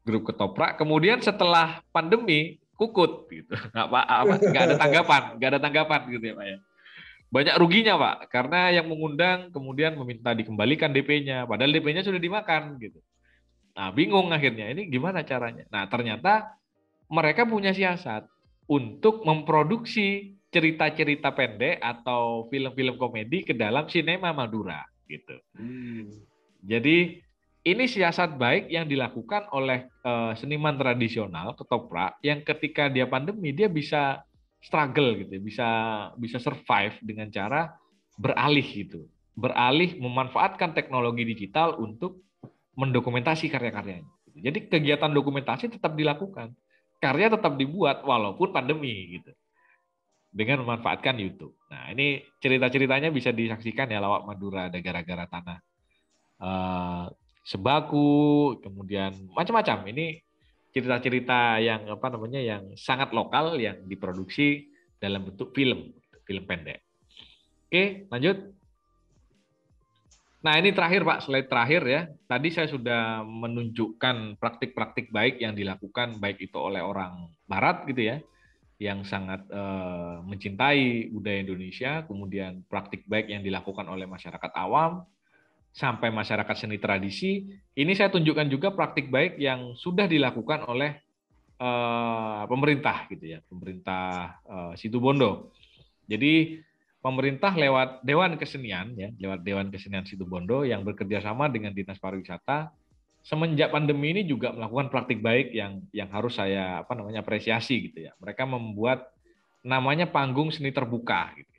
grup ketoprak. Kemudian setelah pandemi kukut gitu, nggak apa, apa nggak ada tanggapan, nggak ada tanggapan gitu ya Pak ya. Banyak ruginya Pak, karena yang mengundang kemudian meminta dikembalikan D P-nya, padahal D P-nya sudah dimakan gitu. Nah bingung akhirnya, ini gimana caranya? Nah ternyata mereka punya siasat untuk memproduksi cerita-cerita pendek atau film-film komedi ke dalam sinema Madura gitu. Hmm. Jadi ini siasat baik yang dilakukan oleh uh, seniman tradisional ketoprak yang ketika dia pandemi dia bisa struggle gitu, bisa bisa survive dengan cara beralih gitu, beralih memanfaatkan teknologi digital untuk mendokumentasi karya-karyanya. Jadi kegiatan dokumentasi tetap dilakukan, karya tetap dibuat walaupun pandemi gitu, dengan memanfaatkan YouTube. Nah ini cerita-ceritanya bisa disaksikan ya, Lawak Madura ada gara-gara tanah. Uh, Sebaku, kemudian macam-macam. Ini cerita-cerita yang apa namanya yang sangat lokal yang diproduksi dalam bentuk film, film pendek. Oke, lanjut. Nah, ini terakhir Pak, slide terakhir ya. Tadi saya sudah menunjukkan praktik-praktik baik yang dilakukan baik itu oleh orang barat gitu ya, yang sangat uh, mencintai budaya Indonesia, kemudian praktik baik yang dilakukan oleh masyarakat awam, sampai masyarakat seni tradisi. Ini saya tunjukkan juga praktik baik yang sudah dilakukan oleh uh, pemerintah gitu ya, pemerintah uh, Situbondo. Jadi pemerintah lewat Dewan Kesenian ya, lewat Dewan Kesenian Situbondo yang bekerja sama dengan Dinas Pariwisata semenjak pandemi ini juga melakukan praktik baik yang yang harus saya apa namanya apresiasi gitu ya. Mereka membuat namanya panggung seni terbuka gitu.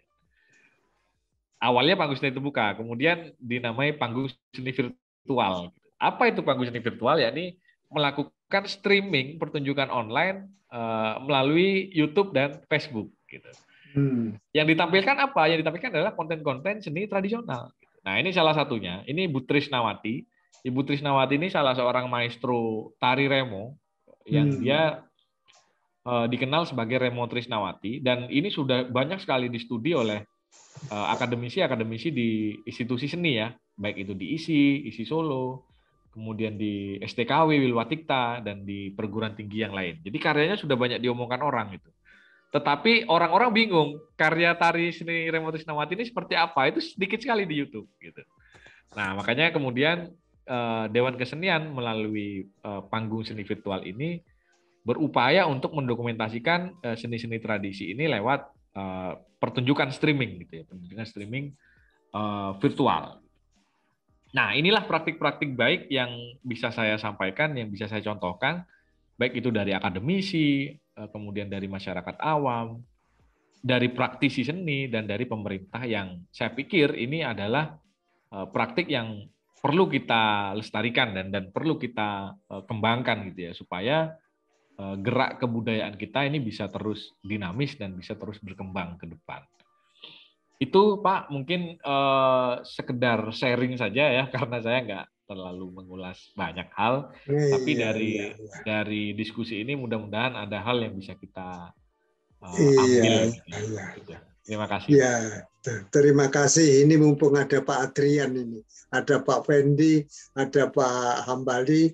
Awalnya panggung seni terbuka, kemudian dinamai panggung seni virtual. Apa itu panggung seni virtual? Yakni melakukan streaming pertunjukan online uh, melalui YouTube dan Facebook. Gitu. Hmm. Yang ditampilkan apa? Yang ditampilkan adalah konten-konten seni tradisional. Nah ini salah satunya. Ini Ibu Trisnawati. Ibu Trisnawati ini salah seorang maestro tari remo yang hmm. dia uh, dikenal sebagai Remo Trisnawati, dan ini sudah banyak sekali distudi oleh akademisi-akademisi di institusi seni ya, baik itu di I S I, I S I Solo, kemudian di S T K W Wilwatikta, dan di perguruan tinggi yang lain. Jadi karyanya sudah banyak diomongkan orang gitu. Tetapi orang-orang bingung, karya tari seni Remo Trisnawati ini seperti apa? Itu sedikit sekali di YouTube gitu. Nah, makanya kemudian Dewan Kesenian melalui panggung seni virtual ini berupaya untuk mendokumentasikan seni-seni tradisi ini lewat Uh, pertunjukan streaming gitu ya, pertunjukan streaming uh, virtual. Nah, inilah praktik-praktik baik yang bisa saya sampaikan, yang bisa saya contohkan, baik itu dari akademisi, uh, kemudian dari masyarakat awam, dari praktisi seni, dan dari pemerintah yang saya pikir ini adalah uh, praktik yang perlu kita lestarikan dan dan perlu kita uh, kembangkan gitu ya, supaya gerak kebudayaan kita ini bisa terus dinamis dan bisa terus berkembang ke depan. Itu Pak mungkin eh, sekedar sharing saja ya, karena saya nggak terlalu mengulas banyak hal, eh, tapi iya, dari iya, iya. dari diskusi ini mudah-mudahan ada hal yang bisa kita eh, ambil. Iya, iya. Gitu. Terima kasih. Ya, terima kasih. Ini mumpung ada Pak Adrian ini, ada Pak Fendi, ada Pak Hambali.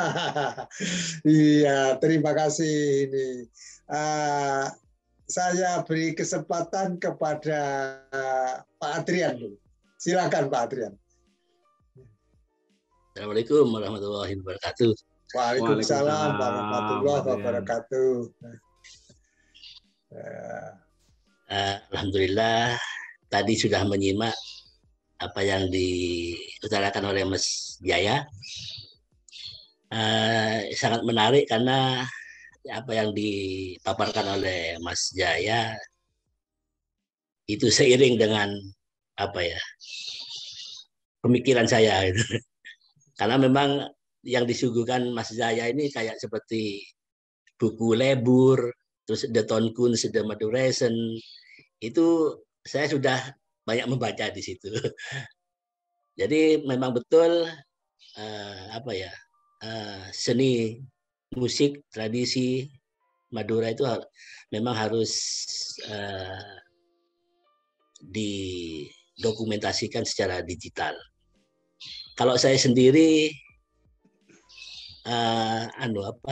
Iya, terima kasih ini. Uh, saya beri kesempatan kepada Pak Adrian dulu. Silakan Pak Adrian. Assalamualaikum warahmatullahi wabarakatuh. Waalaikumsalam warahmatullahi wabarakatuh. Uh, Alhamdulillah tadi sudah menyimak apa yang diutarakan oleh Mas Jaya. Uh, sangat menarik karena apa yang dipaparkan oleh Mas Jaya itu seiring dengan apa ya pemikiran saya gitu. Karena memang yang disuguhkan Mas Jaya ini kayak seperti buku lebur, terus The Tonkunst, The Maduration, itu saya sudah banyak membaca di situ. Jadi memang betul uh, apa ya uh, seni musik tradisi Madura itu memang harus uh, didokumentasikan secara digital. Kalau saya sendiri uh, anu apa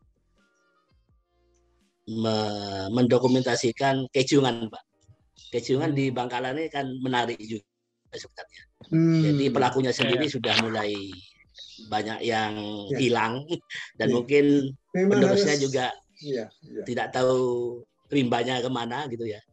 me mendokumentasikan kecungan, Pak. Kecungan hmm. di Bangkalan ini kan menarik juga sebenarnya. Hmm. Jadi pelakunya sendiri ya. Sudah mulai banyak yang ya. Hilang dan ya. Mungkin penerusnya harus, juga ya, ya. Tidak tahu rimbanya kemana gitu ya.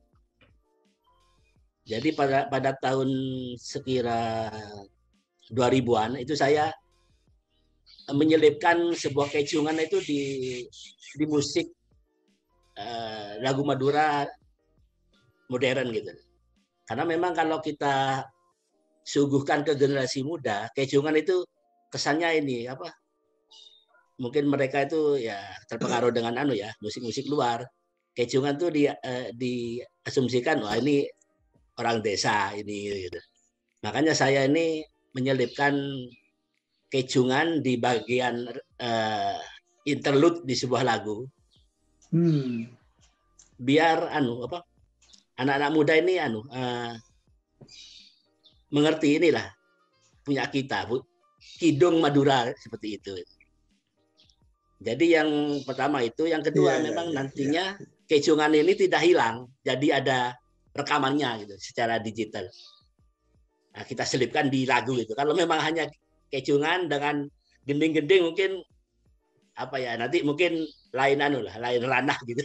Jadi pada pada tahun sekira dua ribuan itu saya menyelipkan sebuah kecungan itu di di musik uh, lagu Madura modern gitu. Karena memang kalau kita suguhkan ke generasi muda, kecungan itu kesannya ini apa? Mungkin mereka itu ya terpengaruh dengan anu ya, musik-musik luar. Kecungan tuh di uh, diasumsikan wah ini orang desa ini gitu. Makanya saya ini menyelipkan kecungan di bagian uh, interlude di sebuah lagu. Hmm. Biar anu apa? Anak-anak muda ini anu uh, mengerti inilah punya kita, Bu. Kidung Madura seperti itu. Jadi yang pertama itu, yang kedua yeah, memang yeah, nantinya yeah. Kecungan ini tidak hilang. Jadi ada rekamannya gitu secara digital. Nah, kita selipkan di lagu itu. Kalau memang hanya kecungan dengan gending-gending mungkin apa ya nanti mungkin lain anu lah, lain ranah gitu.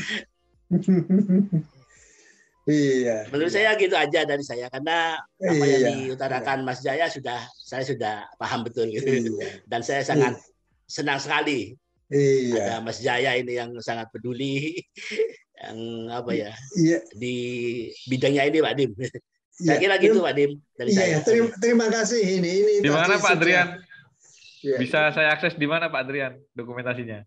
Iya. Menurut iya. Saya gitu aja dari saya karena apa iya, yang diutarakan iya. Mas Jaya sudah saya sudah paham betul gitu. Iya. Dan saya sangat iya. senang sekali. Iya. Ada Mas Jaya ini yang sangat peduli yang apa ya iya. Di bidangnya ini Pak Dim. Saya kira iya. Gitu Pak Dim dari iya, saya. Terima, terima kasih ini ini. Di mana Pak Adrian? Ya, bisa ya. Saya akses di mana Pak Adrian dokumentasinya?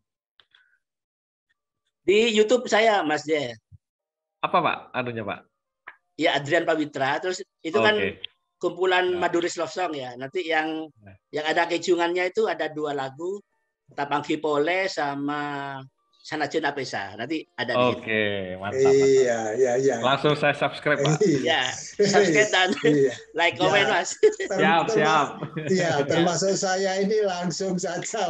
Di YouTube saya Mas Jaya. Apa Pak anunya Pak? Ya Adrian Pawitra. Terus itu okay. Kan kumpulan nah. Maduris Love Song ya. Nanti yang nah. Yang ada kecungannya itu ada dua lagu, Tapang Kipole sama Sanajen Apesa. Nanti ada di Oke, okay, mantap, mantap. Iya, iya, iya. Langsung saya subscribe, Pak. Iya, subscribe dan iya. Like, komen, ya. Mas. Siap, siap. Iya, termasuk saya ini langsung saja.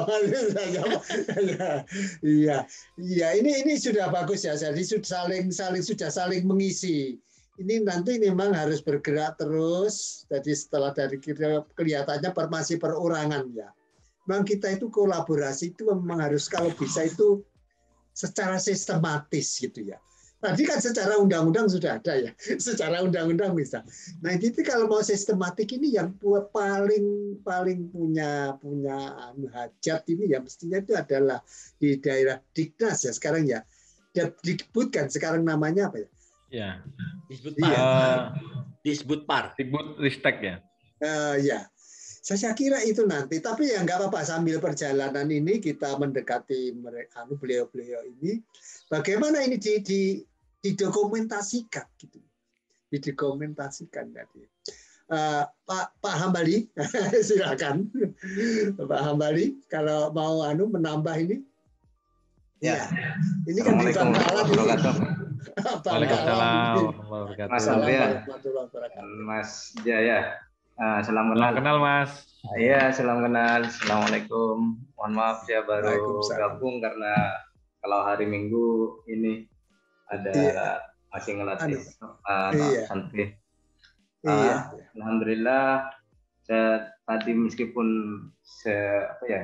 Iya, iya. Ini ini sudah bagus ya. Jadi sudah saling saling sudah saling mengisi. Ini nanti memang harus bergerak terus. Jadi setelah dari kelihatannya masih perorangan ya. Memang kita itu kolaborasi itu memang harus kalau bisa itu secara sistematis gitu ya. Tadi kan secara undang-undang sudah ada ya, secara undang-undang bisa. Nah itu kalau mau sistematik ini yang paling paling punya punya hajat ini ya mestinya itu adalah di daerah Diknas ya sekarang ya. Dikbud kan sekarang namanya apa ya? Ya. Disbudpar. Uh, Disbudpar. Disbudristek ya. Uh, ya. Saya kira itu nanti, tapi ya nggak apa-apa sambil perjalanan ini kita mendekati mereka, beliau-beliau ini, bagaimana ini di, di, didokumentasikan gitu, didokumentasikan tadi. Uh, Pak Pak Hambali, silakan, Pak Hambali, kalau mau anu menambah ini, ya, ya. Ini kan di Bangkalan ini. Waalaikumsalam. Mas Andrea, Mas Jaya. Uh, salam kenal. Salam kenal Mas. Iya, salam kenal. Assalamualaikum. Mohon maaf ya baru gabung karena kalau hari Minggu ini ada iya. Masih ngelatih uh, iya. santri. Uh, iya. Alhamdulillah saya tadi meskipun se apa ya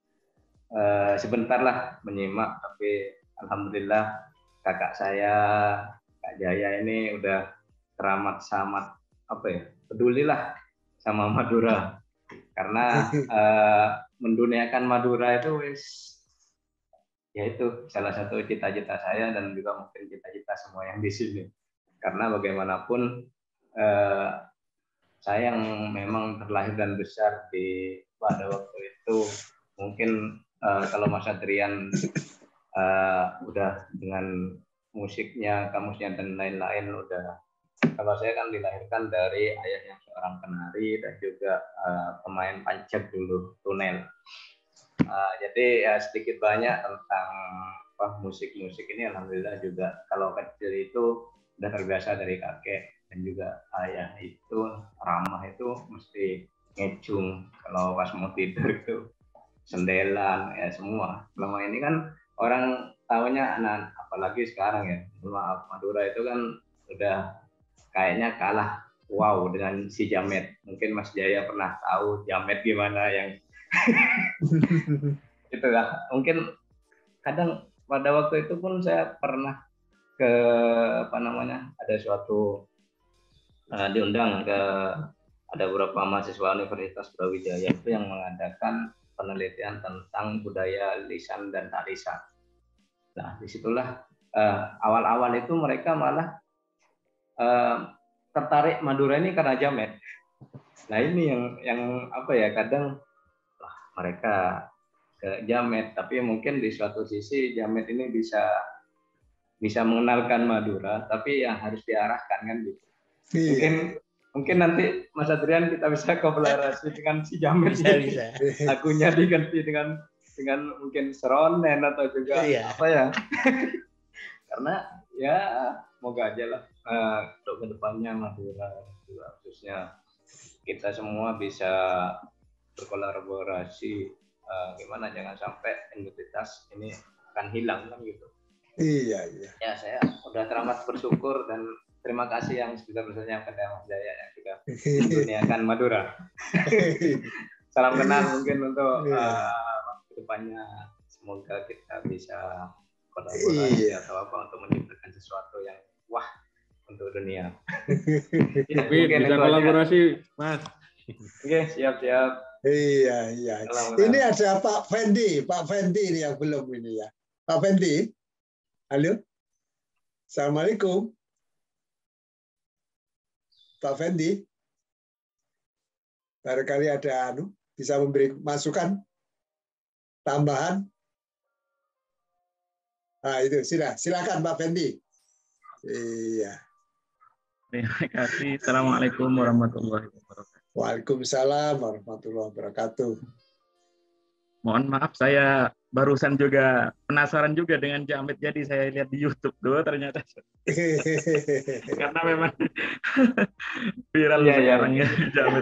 uh, sebentar lah menyimak tapi alhamdulillah kakak saya Kak Jaya ini udah teramat sangat apa ya pedulilah sama Madura karena uh, menduniakan Madura itu wis ya itu salah satu cita-cita saya dan juga mungkin cita-cita semua yang di sini karena bagaimanapun uh, saya yang memang terlahir dan besar di pada waktu itu mungkin uh, kalau Mas Adrian uh, udah dengan musiknya kamusnya dan lain-lain udah kalau saya kan dilahirkan dari ayah yang seorang penari dan juga uh, pemain pancak dulu, tunel. Uh, jadi ya sedikit banyak tentang apa, musik-musik ini alhamdulillah juga kalau kecil itu udah terbiasa dari kakek dan juga ayah itu ramah itu mesti ngecung kalau pas mau tidur itu sendelan, ya semua. Selama ini kan orang tahunya anak, apalagi sekarang ya, maaf, Madura itu kan udah kayaknya kalah wow dengan si Jamet. Mungkin Mas Jaya pernah tahu Jamet gimana yang itulah. Mungkin kadang pada waktu itu pun saya pernah ke apa namanya, ada suatu uh, diundang ke ada beberapa mahasiswa Universitas Brawijaya itu yang mengadakan penelitian tentang budaya lisan dan tarisan. Nah, disitulah uh, awal-awal itu mereka malah uh, tertarik Madura ini karena Jamet. Nah, ini yang yang apa ya, kadang lah, mereka ke Jamet, tapi mungkin di suatu sisi Jamet ini bisa bisa mengenalkan Madura, tapi yang harus diarahkan kan gitu. Iya. Mungkin mungkin nanti Mas Adrian kita bisa kolaborasi dengan si Jamet, bisa, bisa. Lagunya diganti dengan dengan mungkin seronen atau juga iya. apa ya? Karena ya moga aja lah uh, untuk kedepannya Madura juga khususnya kita semua bisa berkolaborasi. Uh, gimana jangan sampai identitas ini akan hilang kan gitu. Iya iya. Ya saya udah teramat bersyukur dan terima kasih yang sudah bersedia kepada Mas Jaya yang sudah menduniakan Madura. Salam kenal mungkin untuk uh, kedepannya, semoga kita bisa kolaborasi iya. atau apa untuk menciptakan sesuatu yang wah untuk dunia. Ya, bisa kolaborasi aja. Mas. Oke, siap-siap. Iya iya. Ini ada Pak Fendi, Pak Fendi ini yang belum ini ya. Pak Fendi. Halo. Assalamualaikum. Pak Fendi. Barangkali ada anu bisa memberi masukan tambahan. Nah, itu sudah. Silakan Pak Fendi. Iya. Terima kasih. Assalamualaikum warahmatullahi wabarakatuh. Waalaikumsalam warahmatullahi wabarakatuh. Mohon maaf, saya barusan juga penasaran juga dengan Jamet, jadi saya lihat di YouTube tuh ternyata. Karena memang viral ya, sekarang ya, ya Jamet.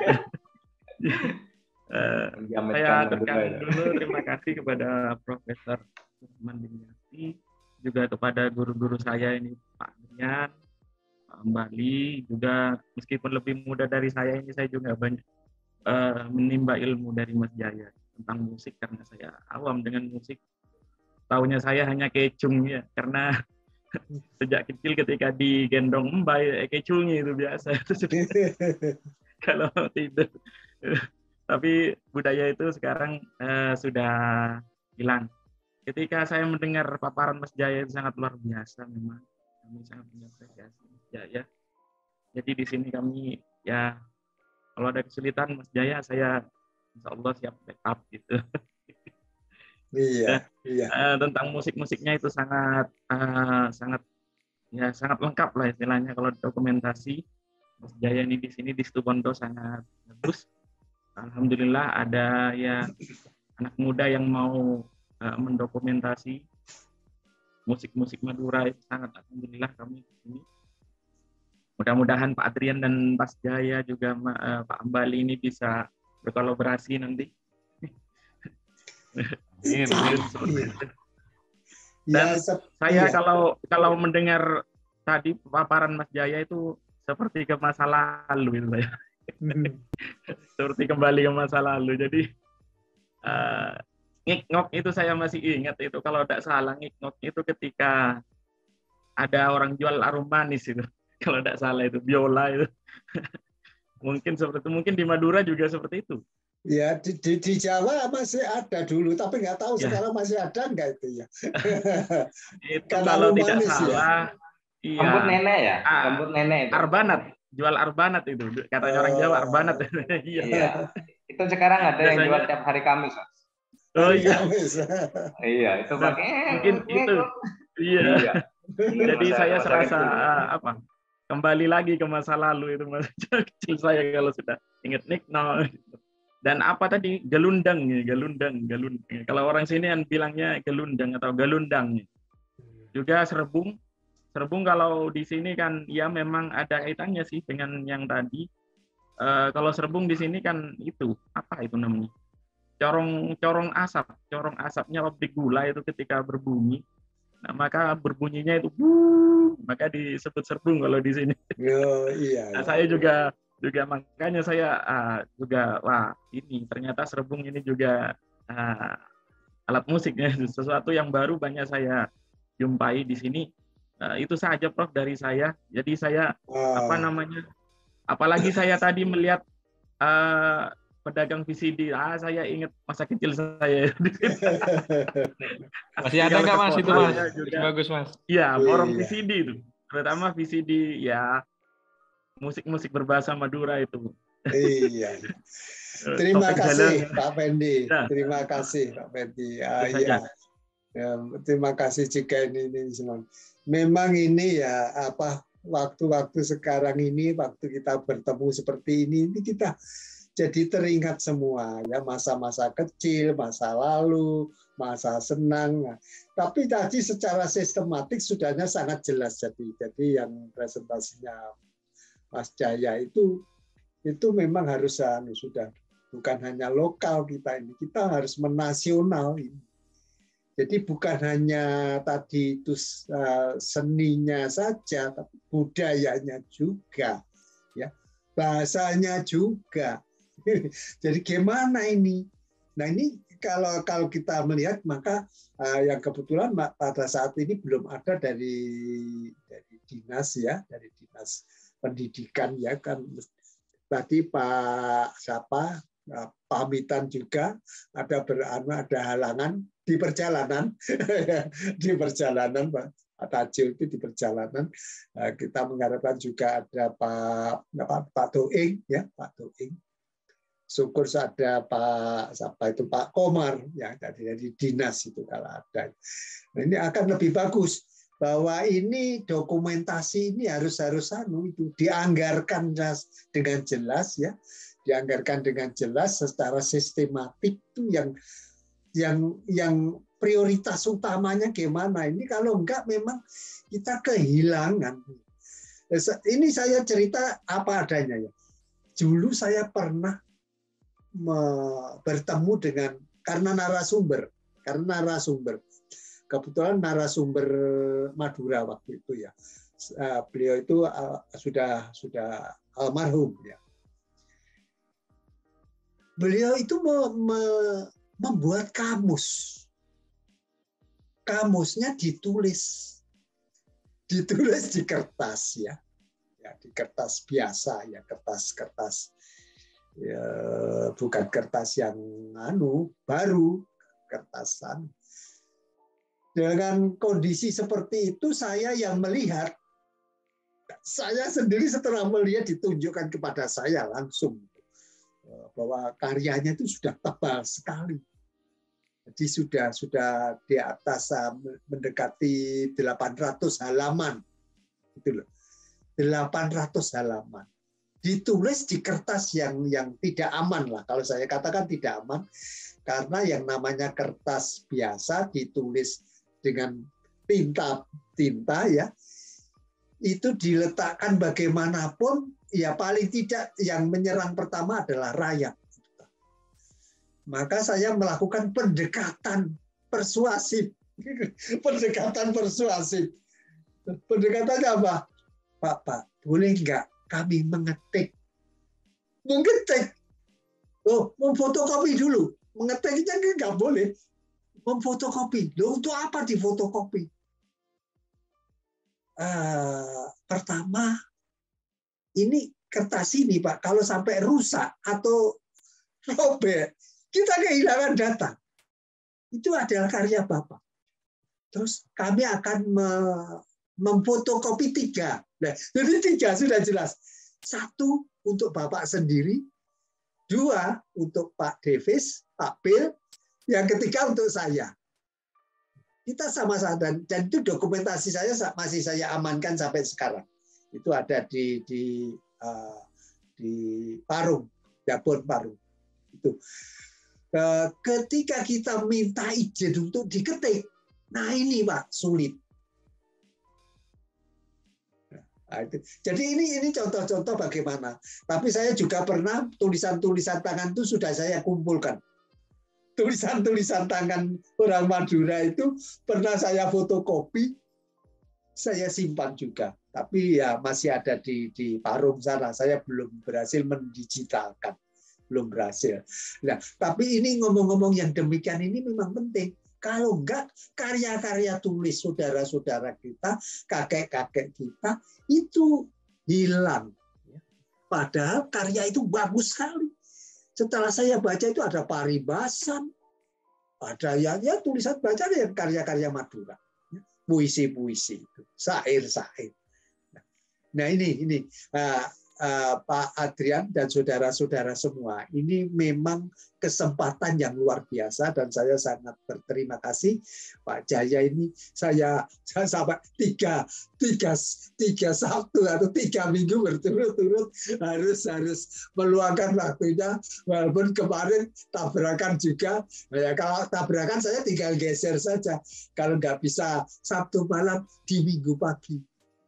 uh, saya aturkan dulu terima kasih kepada Profesor Usman Dimyati, juga kepada guru-guru saya ini Pak Adrian, Pak Ambali, juga meskipun lebih muda dari saya ini saya juga banyak uh, menimba ilmu dari Mas Jaya tentang musik karena saya awam dengan musik. Tahunya saya hanya kecung ya, karena sejak kecil ketika digendong mbak kecungnya itu biasa. Kalau tidak. Tapi budaya itu sekarang uh, sudah hilang. Ketika saya mendengar paparan Mas Jaya itu sangat luar biasa memang. Kami sangat mengapresiasi Mas Jaya. Jadi di sini kami ya kalau ada kesulitan Mas Jaya, saya insya Allah siap backup gitu. Iya, ya, iya. Uh, tentang musik-musiknya itu sangat uh, sangat ya sangat lengkap lah istilahnya. Kalau dokumentasi Mas Jaya ini di sini di Situbondo sangat bagus. Alhamdulillah ada ya anak muda yang mau uh, mendokumentasi musik-musik Madura itu sangat alhamdulillah kami di sini. Mudah-mudahan Pak Adrian dan Mas Jaya juga uh, Pak Ambali ini bisa berkolaborasi nanti. Dan ya, saya iya. kalau kalau mendengar tadi paparan Mas Jaya itu seperti ke masa lalu itu saya. Hmm. Seperti kembali ke masa lalu. Jadi uh, ngik-ngok itu saya masih ingat itu, kalau tidak salah ngik-ngok itu ketika ada orang jual arum manis itu. Kalau tidak salah itu biola itu. Mungkin seperti itu, mungkin di Madura juga seperti itu. Ya di, di, di Jawa masih ada dulu, tapi nggak tahu ya. Sekarang masih ada nggak itu ya. Itu kalau tidak salah, ya. Iya. Rambut nenek ya, ah, rambut nenek itu. Arbanat, jual arbanat itu, katanya oh. orang Jawa arbanat. Iya. Iya. Itu sekarang ada biasanya, yang jual tiap hari Kamis. Oh iya. Iya, itu pakai. Mungkin itu. Iya. iya. Jadi masa, saya masa serasa uh, apa? Kembali lagi ke masa lalu itu masa kecil saya kalau sudah ingat Nick no. Dan apa tadi gelundang ya, gelundang, gelundang. Kalau orang sini kan bilangnya gelundang atau galundang. Juga serbung. Serbung kalau di sini kan ya memang ada kaitannya sih dengan yang tadi. Uh, kalau serbung di sini kan itu apa itu namanya? corong corong asap, corong asapnya pabrik gula itu ketika berbunyi, nah maka berbunyinya itu buh, maka disebut serbung kalau di sini. Oh, iya, Nah, iya. saya juga juga makanya saya uh, juga wah ini ternyata serbung ini juga uh, alat musiknya, sesuatu yang baru banyak saya jumpai di sini. Uh, itu saja Prof dari saya. Jadi saya Ah. apa namanya? Apalagi saya tadi melihat uh, pedagang V C D, ah saya ingat masa kecil saya. Masih ada nggak Mas itu Mas? Juga, bagus Mas. Iya, borong V C D itu, terutama V C D ya musik-musik berbahasa Madura itu. Iya. Terima kasih Pak Fendi. Ya. Terima kasih Pak Fendi. Ah, iya. Ya, terima kasih juga ini, ini semua. Memang ini ya apa waktu-waktu sekarang ini, waktu kita bertemu seperti ini, ini kita jadi teringat semua ya masa-masa kecil, masa lalu, masa senang. Nah, tapi tadi secara sistematik sudahnya sangat jelas jadi. Jadi yang presentasinya Mas Jaya itu itu memang harus anu, sudah bukan hanya lokal kita ini, kita harus menasional ini. Jadi bukan hanya tadi itu uh, seninya saja, tapi budayanya juga, ya bahasanya juga. Jadi gimana ini? Nah ini kalau kalau kita melihat maka uh, yang kebetulan pada saat ini belum ada dari dari dinas ya, dari dinas pendidikan ya kan. Tadi Pak siapa pamitan juga ada beranu ada halangan di perjalanan di perjalanan Pak Tajil itu di perjalanan kita mengharapkan juga ada Pak Pak Doing ya Pak Doing. Syukur ada Pak siapa itu Pak Komar ya dari dari dinas itu kalau ada. Nah, ini akan lebih bagus bahwa ini dokumentasi ini harus harus anu itu dianggarkan dengan jelas ya, dianggarkan dengan jelas secara sistematik itu yang yang yang prioritas utamanya gimana ini kalau enggak memang kita kehilangan. Ini saya cerita apa adanya ya. Dulu saya pernah bertemu dengan karena narasumber, karena narasumber. Kebetulan narasumber Madura waktu itu ya. Beliau itu sudah sudah almarhum ya. Beliau itu membuat kamus. Kamusnya ditulis. Ditulis di kertas ya. Ya, di kertas biasa ya, kertas-kertas ya, bukan kertas yang anu baru, kertasan. Dengan kondisi seperti itu saya yang melihat, saya sendiri setelah melihat ditunjukkan kepada saya langsung bahwa karyanya itu sudah tebal sekali. Jadi sudah sudah di atas mendekati delapan ratus halaman. Itu loh. delapan ratus halaman. Ditulis di kertas yang yang tidak aman lah. Kalau saya katakan tidak aman karena yang namanya kertas biasa ditulis dengan tinta tinta ya. Itu diletakkan bagaimanapun ya paling tidak yang menyerang pertama adalah rakyat. Maka saya melakukan pendekatan persuasif. Pendekatan persuasif. Pendekatannya apa? Pak, Pak, boleh nggak kami mengetik? Mengetik? Oh, memfotokopi dulu. Mengetiknya nggak boleh. Memfotokopi. Loh, untuk apa difotokopi? Uh, pertama, ini kertas ini, Pak, kalau sampai rusak atau robek, kita kehilangan data. Itu adalah karya Bapak. Terus kami akan me memfotokopi tiga. Nah, jadi tiga sudah jelas. Satu untuk Bapak sendiri, dua untuk Pak Davis, Pak Bill, yang ketiga untuk saya. Kita sama-sama dan, dan itu dokumentasi saya masih saya amankan sampai sekarang. Itu ada di di uh, di Parung, Dapur Parung. Itu. Uh, ketika kita minta izin untuk diketik, nah ini Pak sulit. Nah, itu. Jadi ini ini contoh-contoh bagaimana. Tapi saya juga pernah tulisan-tulisan tangan itu sudah saya kumpulkan. tulisan-tulisan tangan orang Madura itu pernah saya fotokopi, saya simpan juga. Tapi ya masih ada di di Parung sana. Saya belum berhasil mendigitalkan, belum berhasil. Nah, tapi ini ngomong-ngomong yang demikian ini memang penting. Kalau enggak, karya-karya tulis saudara-saudara kita, kakek-kakek kita itu hilang. Padahal karya itu bagus sekali. Setelah saya baca itu ada paribasan, ada ya, ya tulisan baca yang karya-karya Madura, puisi-puisi itu, syair-syair. Nah ini ini uh, uh, Pak Adrian dan saudara-saudara semua, ini memang kesempatan yang luar biasa dan saya sangat berterima kasih Pak Jaya ini. Saya saya sampai tiga tiga tiga Sabtu atau tiga minggu berturut-turut harus harus meluangkan waktunya, walaupun kemarin tabrakan juga. Ya, kalau tabrakan saya tinggal geser saja. Kalau nggak bisa Sabtu malam, di Minggu pagi.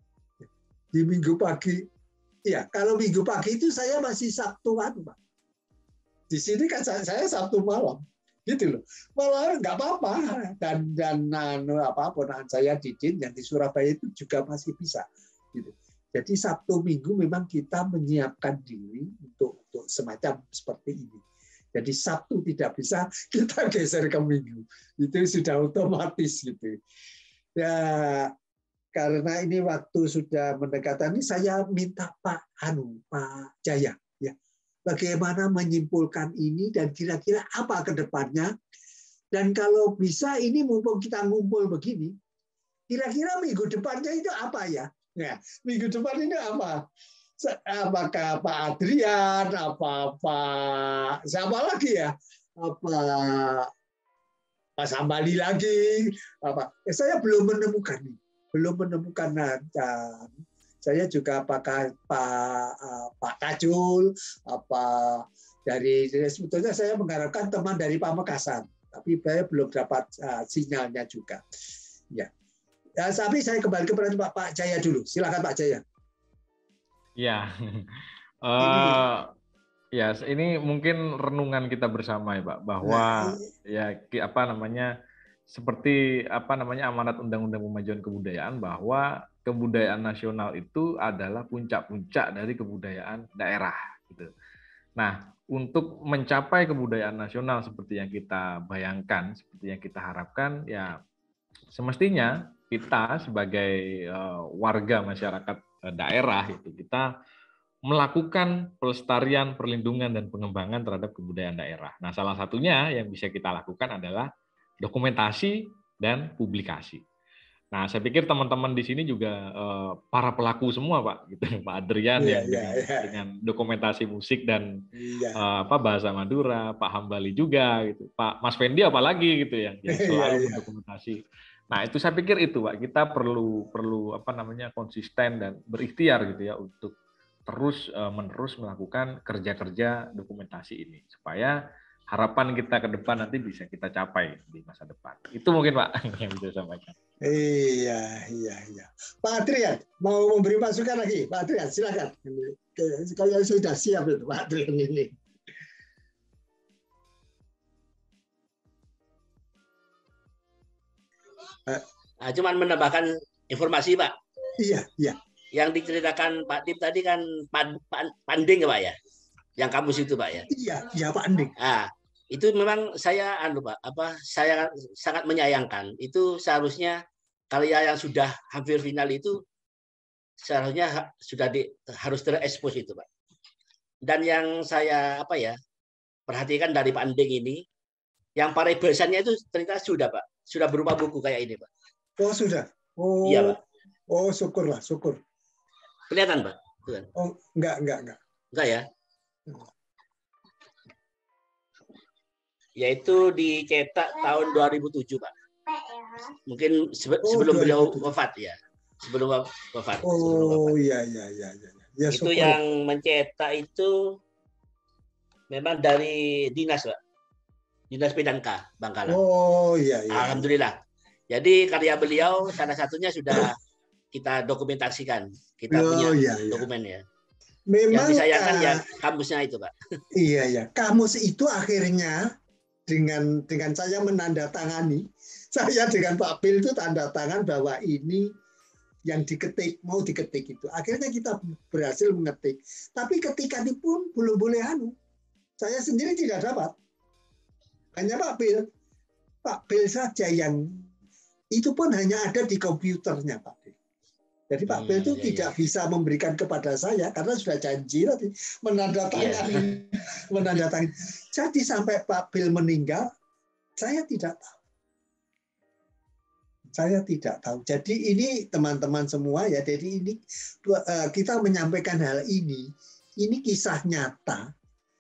Di Minggu pagi, ya kalau Minggu pagi itu saya masih Sabtuan, Pak. Di sini kan saya, saya Sabtu malam, gitu loh. Malah nggak apa-apa. Dan dan anu, apa ponakan saya Didin yang di Surabaya itu juga masih bisa. Gitu. Jadi Sabtu Minggu memang kita menyiapkan diri untuk untuk semacam seperti ini. Jadi Sabtu tidak bisa, kita geser ke Minggu. Itu sudah otomatis gitu. Ya. Karena ini waktu sudah mendekati, ini saya minta Pak Anu, Pak Jaya, ya, bagaimana menyimpulkan ini dan kira-kira apa ke depannya. Dan kalau bisa ini mumpung kita ngumpul begini, kira-kira minggu depannya itu apa ya? Ya, minggu depan ini apa? Apakah Pak Adrian, apa Pak siapa lagi ya? Apa Pak Sambali lagi? Apa? Eh, saya belum menemukan ini. belum menemukan dan saya juga apakah Pak Pak Tajul apa dari sebetulnya saya mengharapkan teman dari Pamekasan, tapi saya belum dapat uh, sinyalnya juga. Ya. Ya, tapi saya kembali kepada Pak Pak Jaya dulu. Silakan Pak Jaya. Ya. uh, ya, ini mungkin renungan kita bersama ya, Pak, bahwa nah, ya apa namanya seperti apa namanya amanat Undang-Undang Pemajuan Kebudayaan bahwa kebudayaan nasional itu adalah puncak-puncak dari kebudayaan daerah gitu. Nah, untuk mencapai kebudayaan nasional seperti yang kita bayangkan, seperti yang kita harapkan, ya semestinya kita sebagai uh, warga masyarakat uh, daerah itu kita melakukan pelestarian, perlindungan dan pengembangan terhadap kebudayaan daerah. Nah, salah satunya yang bisa kita lakukan adalah dokumentasi dan publikasi. Nah, saya pikir teman-teman di sini juga eh, para pelaku semua, Pak, gitu, Pak Adrian yeah, yang yeah, dengan, yeah. dengan dokumentasi musik dan yeah. eh, apa bahasa Madura, Pak Hambali juga, gitu, Pak Mas Fendi apalagi gitu ya, yang selalu yeah, yeah. mendokumentasi. Nah, itu saya pikir itu, Pak, kita perlu perlu apa namanya konsisten dan berikhtiar gitu ya untuk terus eh, menerus melakukan kerja-kerja dokumentasi ini supaya harapan kita ke depan nanti bisa kita capai di masa depan. Itu mungkin Pak yang bisa saya sampaikan. Iya, iya, iya. Pak Adrian, mau memberi masukan lagi? Pak Adrian, silakan. Kalau sudah siap itu Pak Adrian ini. Nah, cuman menambahkan informasi Pak. Iya, iya. Yang diceritakan Pak Tim tadi kan Panding ya Pak ya? Yang kamus itu Pak ya? Iya, iya Pak Anding. Nah, itu memang saya anu Pak, apa saya sangat menyayangkan. Itu seharusnya karya yang sudah hampir final itu seharusnya sudah di, harus terekspos itu Pak. Dan yang saya apa ya perhatikan dari Pak Anding ini, yang paribasannya itu ternyata sudah Pak, sudah berupa buku kayak ini Pak. Oh sudah. Oh. Iya Pak. Oh syukurlah, syukur. Kelihatan Pak? Oh enggak, enggak, enggak. Enggak ya? Yaitu dicetak tahun dua ribu tujuh Pak. Mungkin sebelum oh, beliau wafat ya. Sebelum wafat. Oh sebelum wafat. iya iya iya iya. Ya, itu syukur. Yang mencetak itu memang dari dinas Pak. Dinas P dan K Bangkalan. Oh iya iya. Alhamdulillah. Jadi karya beliau salah satunya sudah kita dokumentasikan. Kita oh, punya iya, iya. dokumennya. Memang yang disayangkan uh, ya kamusnya itu Pak. Iya ya, kamus itu akhirnya dengan dengan saya menandatangani, saya dengan Pak Bill itu tanda tangan bahwa ini yang diketik, mau diketik itu. Akhirnya kita berhasil mengetik. Tapi ketika itu pun belum boleh anu. Saya sendiri tidak dapat. Hanya Pak Bill. Pak Bill saja yang itu pun hanya ada di komputernya Pak Bill. Jadi Pak Bill itu hmm, iya, tidak iya. bisa memberikan kepada saya karena sudah janji tadi menandatangani, iya. menandatangani. Jadi sampai Pak Bill meninggal, saya tidak tahu. Saya tidak tahu. Jadi ini teman-teman semua ya. Jadi ini kita menyampaikan hal ini. Ini kisah nyata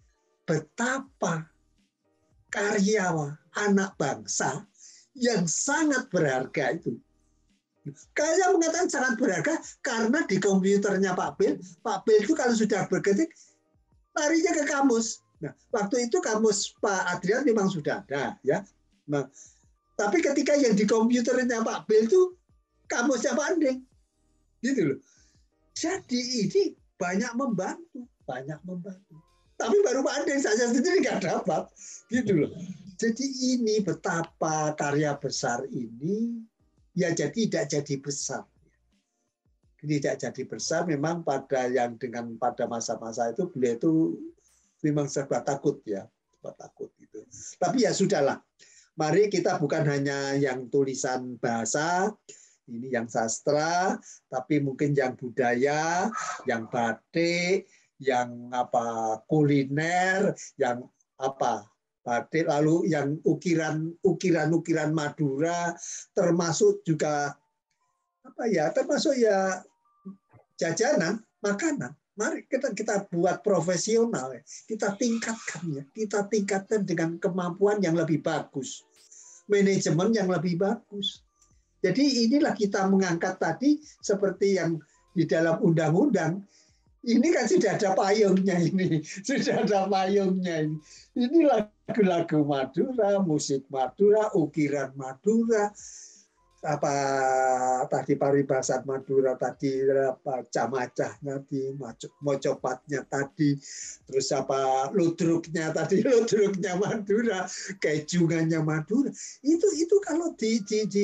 betapa karya anak bangsa yang sangat berharga itu. Saya mengatakan sangat berharga karena di komputernya Pak Bill, Pak Bill itu kalau sudah berketik, larinya ke kamus. Nah, waktu itu kamus Pak Adrian memang sudah ada, ya. Nah, tapi ketika yang di komputernya Pak Bill itu kamusnya Pak Andeng, gitu loh. Jadi ini banyak membantu, banyak membantu. Tapi baru Pak Andeng saya sendiri nggak dapat, gitu loh. Jadi ini betapa karya besar ini. Ya jadi tidak jadi besar. Tidak jadi besar memang pada yang dengan pada masa-masa itu beliau itu memang serba takut ya, serba takut gitu. Tapi ya sudahlah. Mari kita bukan hanya yang tulisan bahasa, ini yang sastra, tapi mungkin yang budaya, yang batik, yang apa kuliner, yang apa batik, lalu yang ukiran ukiran ukiran Madura, termasuk juga apa ya termasuk ya jajanan makanan. Mari kita kita buat profesional, kita tingkatkan ya, kita tingkatkan dengan kemampuan yang lebih bagus, manajemen yang lebih bagus. Jadi inilah kita mengangkat tadi seperti yang di dalam undang-undang. Ini kan sudah ada payungnya ini, sudah ada payungnya ini. Ini lagu-lagu Madura, musik Madura, ukiran Madura, apa tadi paribasan Madura tadi, apa camacahnya tadi, mocopatnya tadi, terus apa ludruknya tadi, ludruknya Madura, kejungannya Madura. Itu itu kalau di di di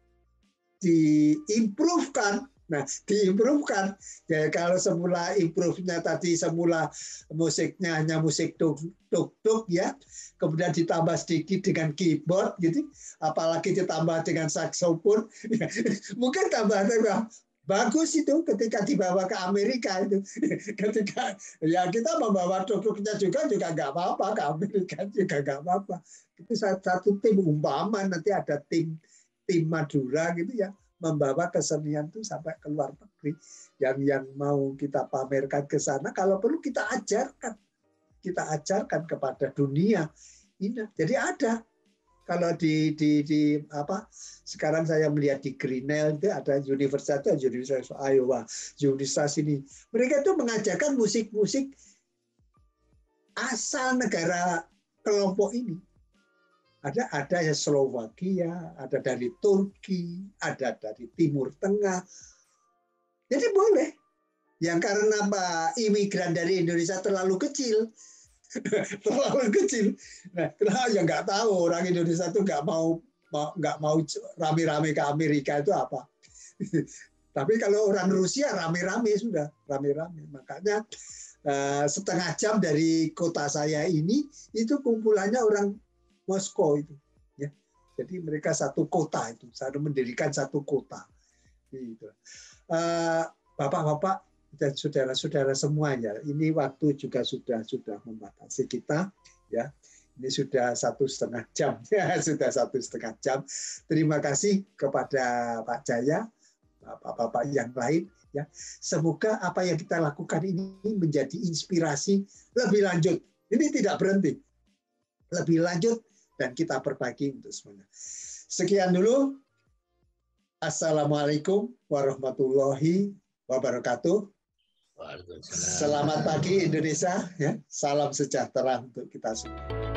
diimprove-kan. Nah, diimprove-kan. Ya, kalau semula improve-nya tadi semula musiknya hanya musik tuk-tuk ya, kemudian ditambah sedikit dengan keyboard gitu, apalagi ditambah dengan saksofon, ya, mungkin tambah bagus itu ketika dibawa ke Amerika itu. Ketika ya kita membawa tuk-tuknya juga juga nggak apa-apa ke Amerika juga nggak apa-apa. Itu satu tim umpama nanti ada tim tim Madura gitu ya, membawa kesenian itu sampai ke luar negeri. Yang yang mau kita pamerkan ke sana, kalau perlu kita ajarkan, kita ajarkan kepada dunia. Ini jadi ada. Kalau di di di apa? Sekarang saya melihat di Grinnell itu ada universitas, Universitas Iowa, universitas ini. Mereka itu mengajarkan musik-musik asal negara kelompok ini. Ada ada ya Slovakia, ada dari Turki, ada dari Timur Tengah. Jadi boleh. Yang karena Pak imigran dari Indonesia terlalu kecil, terlalu kecil. Nah, kenapa ya nggak tahu orang Indonesia itu nggak mau nggak mau rame-rame ke Amerika itu apa? Tapi kalau orang Rusia rame-rame sudah, rame-rame. Makanya setengah jam dari kota saya ini itu kumpulannya orang Moskow itu, ya. Jadi mereka satu kota itu, satu mendirikan satu kota. Gitu. Uh, Bapak-bapak dan saudara-saudara semuanya, ini waktu juga sudah sudah membatasi kita, ya. Ini sudah satu setengah jam, ya, sudah satu setengah jam. Terima kasih kepada Pak Jaya, bapak-bapak yang lain, ya. Semoga apa yang kita lakukan ini menjadi inspirasi lebih lanjut. Ini tidak berhenti, lebih lanjut. Dan kita perbaiki untuk semuanya. Sekian dulu. Assalamualaikum warahmatullahi wabarakatuh. Selamat pagi Indonesia. Ya. Salam sejahtera untuk kita semua.